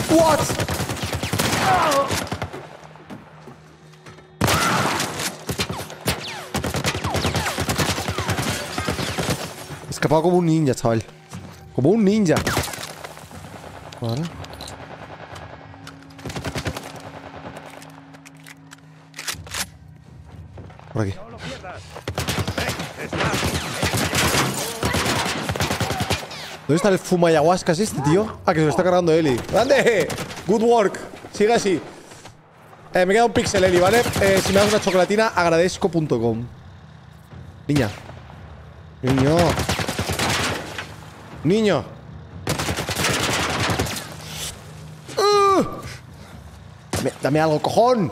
What? escapado como un ninja, chaval. Como un ninja. Vale. Por aquí. ¿Dónde está el fuma ayahuascas este, tío? Ah, que se lo está cargando Eli. ¡Grande! Good work. Sigue así. Eh, me queda un pixel, Eli, ¿vale? Eh, si me das una chocolatina, agradezco punto com. Niña. Niño. Niño. Uh. Dame, dame algo, cojón.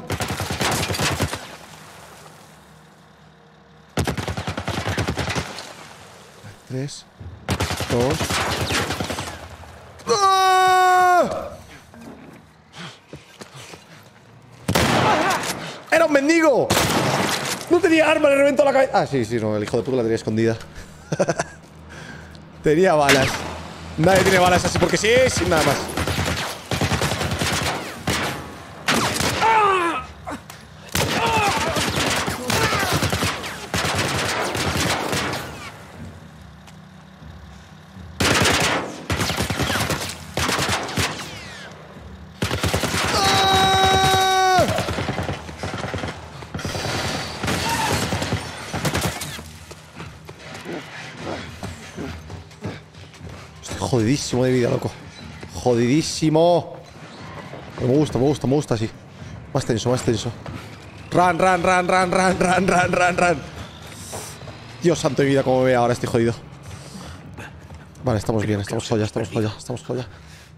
Tres. Dos. ¡Ah! ¡Era un mendigo! No tenía arma, le reventó la cabeza. Ah, sí, sí, no, el hijo de puta la tenía escondida. Tenía balas. Nadie tiene balas así porque sí, sin nada más. Jodidísimo de vida, loco. Jodidísimo. Me gusta, me gusta, me gusta así. Más tenso, más tenso. Run, run, run, run, run, run, run, run, run. Dios santo de vida, como me ve ahora, estoy jodido. Vale, estamos bien, estamos joya, estamos joya, estamos joya.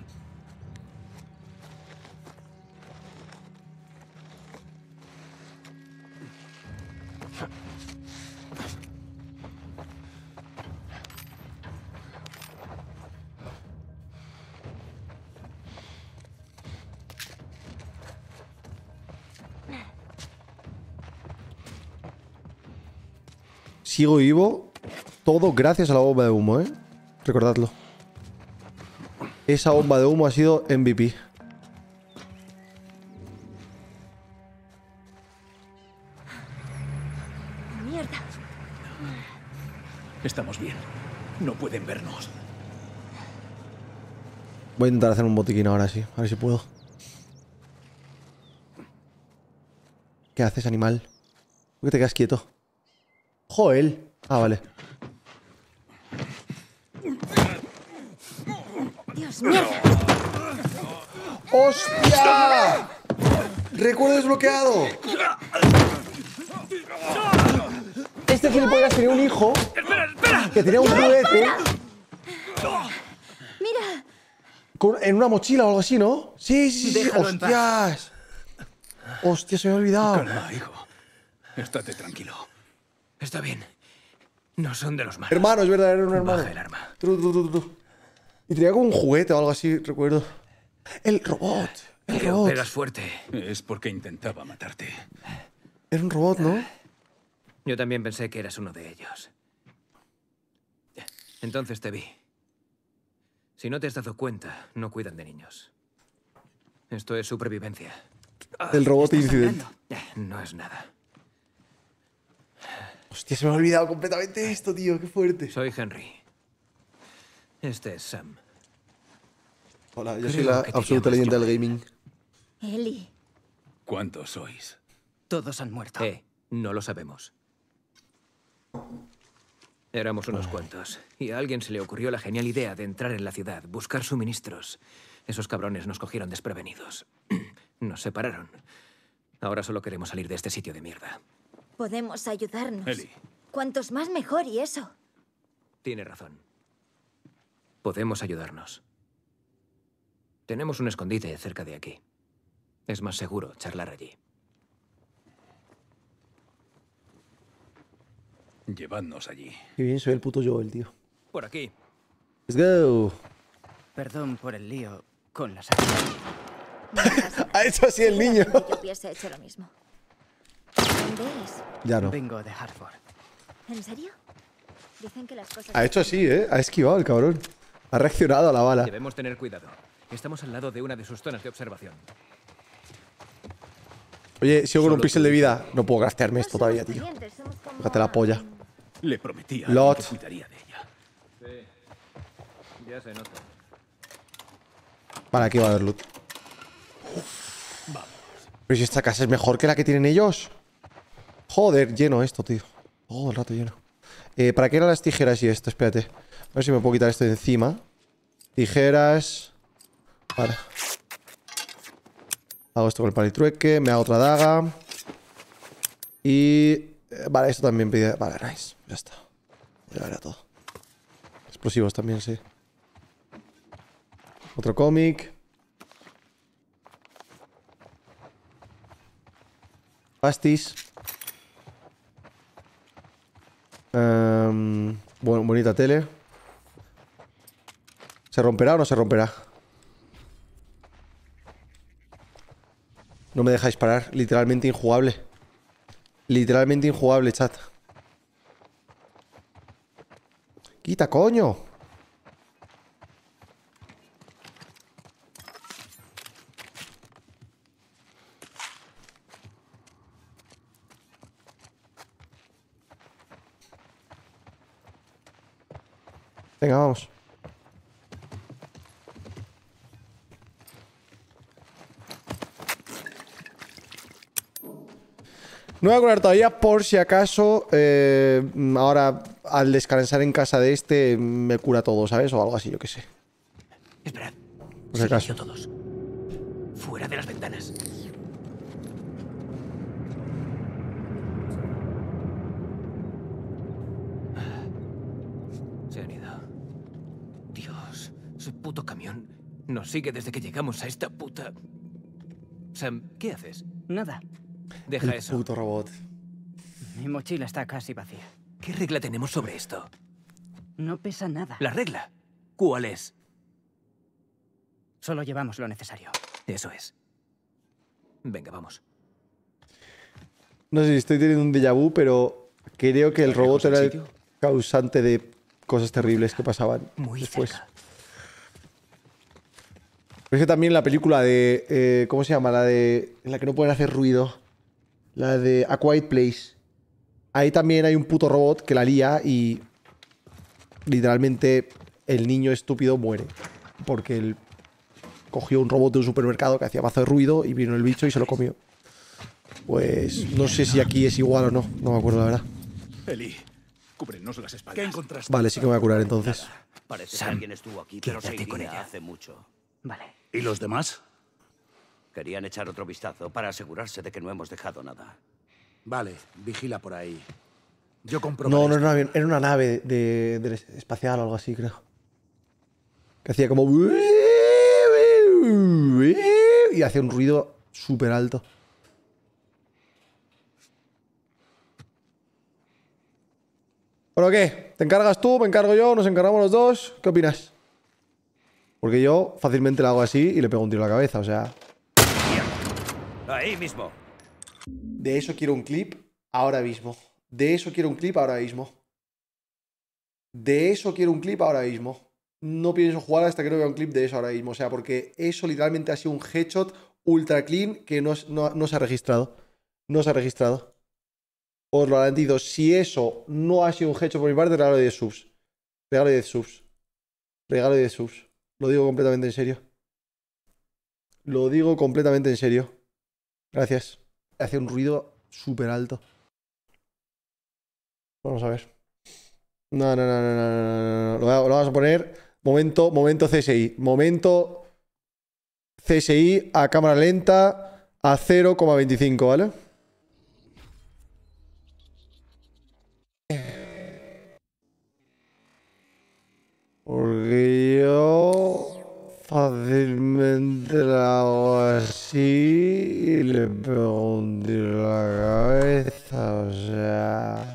Sigo vivo. Todo gracias a la bomba de humo, ¿eh? Recordadlo. Esa bomba de humo ha sido M V P. Mierda. Estamos bien. No pueden vernos. Voy a intentar hacer un botiquín ahora, sí. A ver si puedo. ¿Qué haces, animal? ¿Por qué te quedas quieto? Joel. Ah, vale. Dios mío. ¡Hostia! ¡Recuerdo desbloqueado! Este gilipollas tenía un hijo que tenía un juguete Mira. con- en una mochila o algo así, ¿no? Sí, sí, sí. Déjalo en paz. ¡Hostias! ¡Hostia, se me ha olvidado! Calma, hijo. Estate tranquilo. Está bien. No son de los malos. Hermano, es verdad, era un hermano. Baja el arma. Tru, tru, tru, tru. Y tenía como un juguete o algo así, recuerdo. El robot. El Tío, robot. pegas fuerte. Es porque intentaba matarte. Era un robot, ¿no? Yo también pensé que eras uno de ellos. Entonces te vi. Si no te has dado cuenta, no cuidan de niños. Esto es supervivencia. El robot incidente. Eh, No es nada. Hostia, se me ha olvidado completamente esto, tío. Qué fuerte. Soy Henry. Este es Sam. Hola, yo Creo soy la que te absoluta llamas leyenda del Joel. gaming. Eli. ¿Cuántos sois? Todos han muerto. Eh, no lo sabemos. Éramos unos cuantos. Y a alguien se le ocurrió la genial idea de entrar en la ciudad, buscar suministros. Esos cabrones nos cogieron desprevenidos. Nos separaron. Ahora solo queremos salir de este sitio de mierda. Podemos ayudarnos. Eli. Cuantos más mejor y eso. Tiene razón. Podemos ayudarnos. Tenemos un escondite cerca de aquí. Es más seguro charlar allí. Llevadnos allí. Qué bien soy el puto Joel, tío. Por aquí. Let's go. Perdón por el lío con las Ha hecho así el niño. Yo hubiese hecho lo mismo. ¿Dónde eres? Ya no. Vengo de Hartford. ¿En serio? Dicen que las cosas... Ha hecho así, ¿eh? Ha esquivado el cabrón. Ha reaccionado a la bala. Debemos tener cuidado. Estamos al lado de una de sus zonas de observación. Oye, sigo con un Solo pixel de tú. vida. No puedo gastearme esto todavía, tío. Fíjate la polla. Le prometí a Lot. alguien que cuidaría de ella. Ya se nota. Vale, aquí va a haber loot. Vamos. Pero si esta casa es mejor que la que tienen ellos. Joder, lleno esto, tío. Todo el rato lleno. Eh, ¿Para qué eran las tijeras y esto? Espérate. A ver si me puedo quitar esto de encima. Tijeras. Vale. Hago esto con el palitrueque. Me hago otra daga. Y... Vale, esto también pide... Vale, nice. Ya está. Ya era todo. Explosivos también, sí. Otro cómic. Pastis. Um, bueno, bonita tele. ¿Se romperá o no se romperá? No me dejáis parar. Literalmente injugable. Literalmente injugable, chat. Quita, coño. Venga, vamos. No voy a curar todavía por si acaso eh, ahora al descansar en casa de este me cura todo, ¿sabes? O algo así, yo qué sé. Esperad. Por si acaso. Todos. Fuera de las ventanas. Se han ido. Dios, su puto camión nos sigue desde que llegamos a esta puta... Sam, ¿qué haces? Nada. Deja El eso. puto robot. Mi mochila está casi vacía. ¿Qué regla tenemos sobre esto? No pesa nada. ¿La regla? ¿Cuál es? Solo llevamos lo necesario. Eso es. Venga, vamos. No sé si estoy teniendo un déjà vu, pero creo que el robot lejos era el el sitio? causante de cosas terribles que pasaban Muy después. cerca. Pero es que también la película de... eh, ¿Cómo se llama? La de... En la que no pueden hacer ruido. La de A Quiet Place. Ahí también hay un puto robot que la lía y... Literalmente el niño estúpido muere. Porque él cogió un robot de un supermercado que hacía mazo de ruido y vino el bicho y se lo comió. Pues no sé si aquí es igual o no. No me acuerdo la verdad. Eli, cúbrenos las espaldas. ¿Qué encontraste? Vale, sí que me voy a curar entonces. Parece Sam, que alguien estuvo aquí, pero se quédate con iría ella. hace mucho. Vale. ¿Y los demás? Querían echar otro vistazo para asegurarse de que no hemos dejado nada. Vale, vigila por ahí. Yo compro. No, no era una, avión, era una nave de, de espacial o algo así, creo. Que hacía como... Y hacía un ruido súper alto. ¿Pero qué? ¿Te encargas tú? ¿Me encargo yo? ¿Nos encargamos los dos? ¿Qué opinas? Porque yo fácilmente le hago así y le pego un tiro a la cabeza, o sea... Ahí mismo. De eso quiero un clip ahora mismo. De eso quiero un clip ahora mismo. De eso quiero un clip ahora mismo. No pienso jugar hasta que no vea un clip de eso ahora mismo. O sea, porque eso literalmente ha sido un headshot ultra clean que no, no, no se ha registrado. No se ha registrado. Os lo garantizo. Si eso no ha sido un headshot por mi parte, regalo de diez subs. Regalo de diez subs. Regalo de diez subs. Lo digo completamente en serio. Lo digo completamente en serio. Gracias. Hace un ruido súper alto. Vamos a ver. No, no, no, no, no, no, no. Lo, lo vamos a poner. Momento, momento C S I. Momento C S I a cámara lenta a cero coma veinticinco, ¿vale? Porque yo fácilmente la hago así y le pego un tiro en la cabeza, o sea...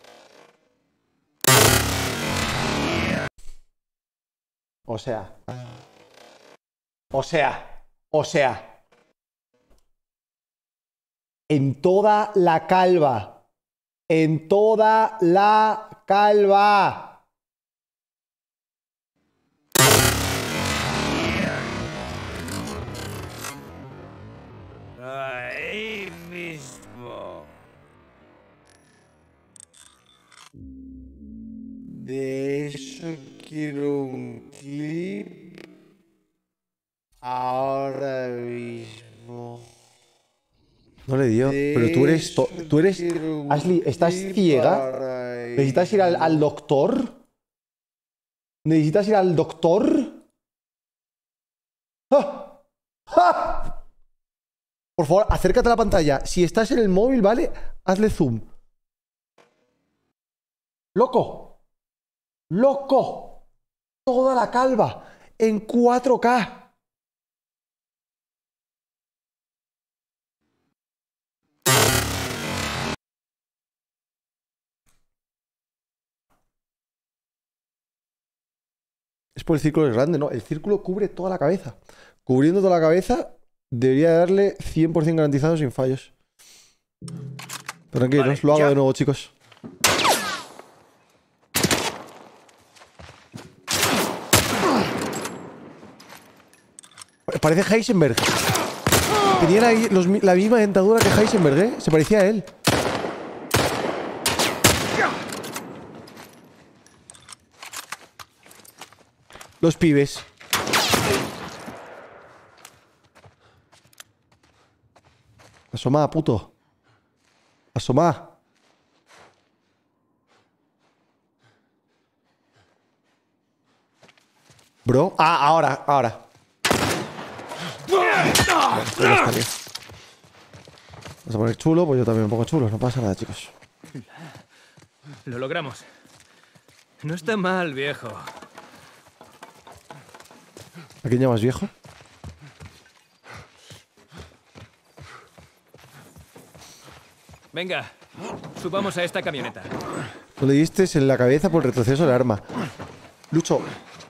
O sea... O sea... O sea... En toda la calva. En toda la calva. Ahí mismo. De eso quiero un clip ahora mismo. No le dio. Pero tú eres... Tú eres... Ashley, ¿estás ciega? ¿Necesitas ir al, al doctor? ¿Necesitas ir al doctor? ¡Ah! ¡Ah! Por favor, acércate a la pantalla. Si estás en el móvil, ¿vale? Hazle zoom. ¡Loco! ¡Loco! Toda la calva en cuatro K. Es por el círculo grande, ¿no? El círculo cubre toda la cabeza. Cubriendo toda la cabeza, debería darle cien por cien garantizado sin fallos. Pero tranquilos, vale, lo hago ya de nuevo, chicos. Parece Heisenberg. Tenía la, los, la misma dentadura que Heisenberg, ¿eh? Se parecía a él. Los pibes. Asoma, puto. Asoma. Bro. Ah, ahora, ahora. Vas a poner chulo, pues yo también me pongo chulo. No pasa nada, chicos. Lo logramos. No está mal, viejo. ¿A quién llamas viejo? Venga, subamos a esta camioneta. Tú le diste en la cabeza por el retroceso del arma. Lucho.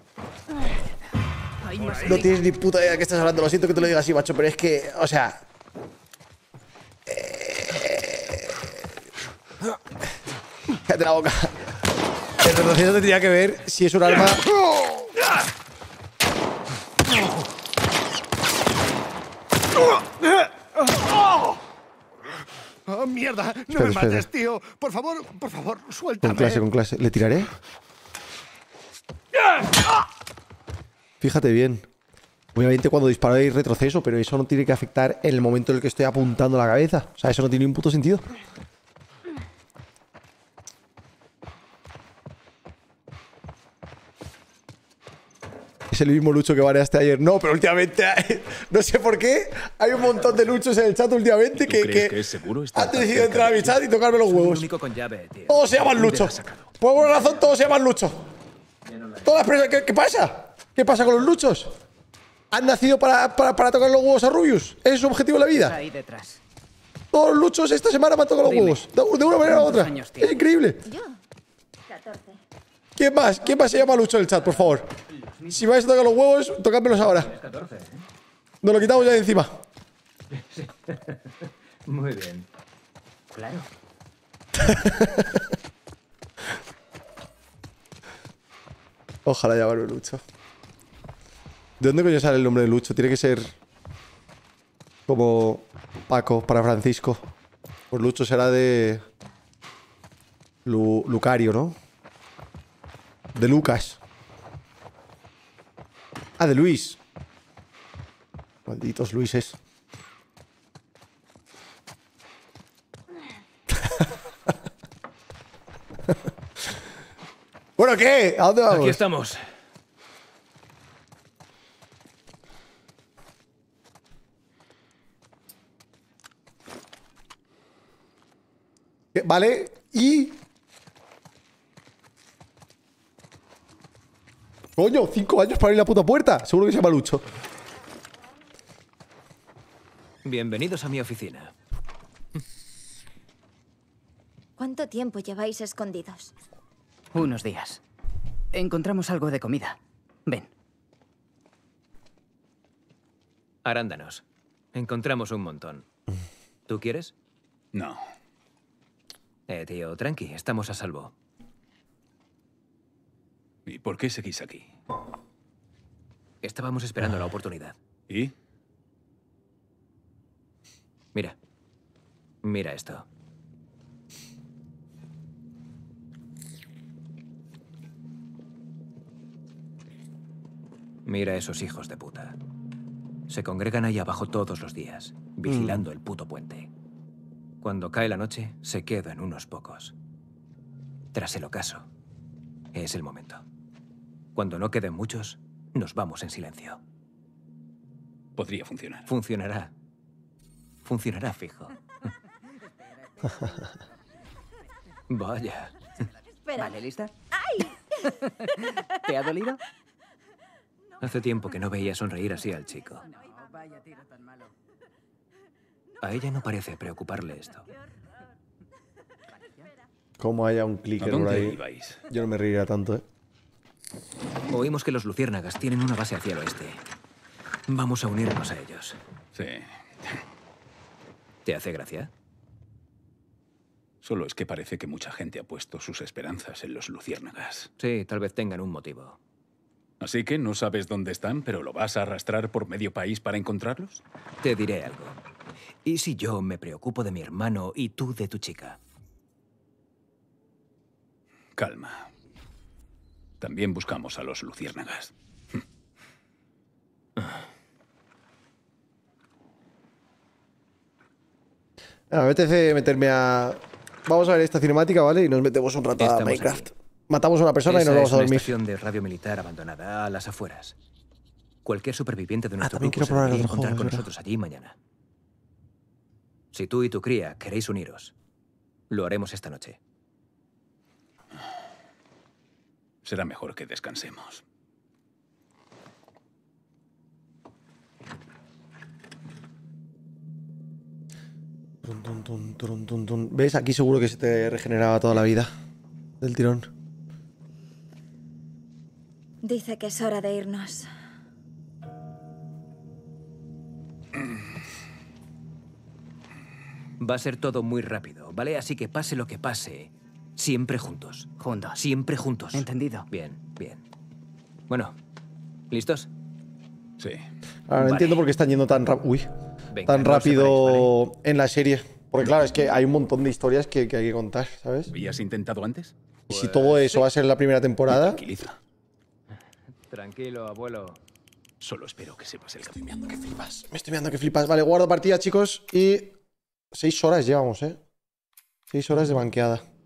No tienes ni puta idea de qué estás hablando. Lo siento que te lo diga así, macho, pero es que, o sea... Eh... Cállate la boca. El retroceso tendría que ver si es un arma... ¡Oh, mierda! ¡No espera, me espera. mates, tío! Por favor, por favor, suéltame. Con clase, con clase. ¿Le tiraré? Fíjate bien. Obviamente cuando disparo hay retroceso, pero eso no tiene que afectar en el momento en el que estoy apuntando la cabeza. O sea, eso no tiene un puto sentido. Es el mismo Lucho que baneaste ayer. No, pero últimamente, no sé por qué, hay un montón de Luchos en el chat últimamente que, crees que, que es seguro han decidido entrar a mi chat y tocarme los huevos. Único con llave, tío. Todos se llaman Lucho. Por alguna razón, todos se llaman Lucho. Todas las personas, ¿qué, ¿Qué pasa? ¿Qué pasa con los Luchos? ¿Han nacido para, para, para tocar los huevos a Rubius? ¿Ese es su objetivo en la vida? Ahí detrás. Todos los Luchos esta semana me han tocado los Dime, huevos. De, de una manera u otra. años Es increíble. Yo, catorce. ¿Quién más? ¿Quién más se llama Lucho en el chat, por favor? Si vais a tocar los huevos, tocádmelos ahora. Nos lo quitamos ya de encima. Muy bien. Claro. Ojalá llamarme Lucho. ¿De dónde coño sale el nombre de Lucho? Tiene que ser como Paco para Francisco. Pues Lucho será de Lu Lucario, ¿no? De Lucas. Ah, de Luis. Malditos Luises. Bueno, ¿qué? ¿A dónde vamos? Aquí estamos. Vale, y... Coño, cinco años para abrir la puta puerta. Seguro que se llama Lucho. Bienvenidos a mi oficina. ¿Cuánto tiempo lleváis escondidos? Unos días. Encontramos algo de comida. Ven. Arándanos. Encontramos un montón. ¿Tú quieres? No. Eh, tío, tranqui, estamos a salvo. ¿Y por qué seguís aquí? Estábamos esperando la oportunidad. ¿Y? Mira. Mira esto. Mira a esos hijos de puta. Se congregan ahí abajo todos los días, vigilando mm. el puto puente. Cuando cae la noche, se quedan unos pocos. Tras el ocaso, es el momento. Cuando no queden muchos, nos vamos en silencio. Podría funcionar. Funcionará. Funcionará fijo. Vaya. Vale, ¿lista? ¡Ay! ¿Te ha dolido? Hace tiempo que no veía sonreír así al chico. A ella no parece preocuparle esto. Como haya un clicker por ahí, ibais? Yo no me reiría tanto, ¿eh? Oímos que los luciérnagas tienen una base hacia el oeste. Vamos a unirnos a ellos. Sí. ¿Te hace gracia? Solo es que parece que mucha gente ha puesto sus esperanzas en los luciérnagas. Sí, tal vez tengan un motivo. Así que no sabes dónde están, pero lo vas a arrastrar por medio país para encontrarlos. Te diré algo. ¿Y si yo me preocupo de mi hermano y tú de tu chica? Calma. También buscamos a los luciérnagas. Me apetece meterme a... Vamos a ver esta cinemática, ¿vale? Y nos metemos un rato a Minecraft. Aquí. Matamos a una persona Esa y nos vamos es a dormir. Una estación de radio militar abandonada a las afueras. Cualquier superviviente de nuestro ah, grupo se debería encontrar juego, con ¿verdad? nosotros allí mañana. Si tú y tu cría queréis uniros, lo haremos esta noche. Será mejor que descansemos. Tun, tun, tun, tun, tun, tun. ¿Ves? Aquí seguro que se te regeneraba toda la vida del tirón. Dice que es hora de irnos. Va a ser todo muy rápido, ¿vale? Así que pase lo que pase, siempre juntos. Juntos. Siempre juntos. Entendido. Bien, bien. Bueno, ¿listos? Sí. Ahora vale. Entiendo por qué están yendo tan, Uy, Venga, tan no rápido separéis, ¿vale? en la serie. Porque claro, es que hay un montón de historias que, que hay que contar, ¿sabes? ¿Habías intentado antes? Y si todo eso sí. va a ser la primera temporada... Tranquiliza. Tranquilo, abuelo. Solo espero que sepas el camino. Me estoy mirando que flipas. Me estoy mirando que flipas. Vale, guardo partida, chicos. Y... Seis horas llevamos, ¿eh? Seis horas de banqueada.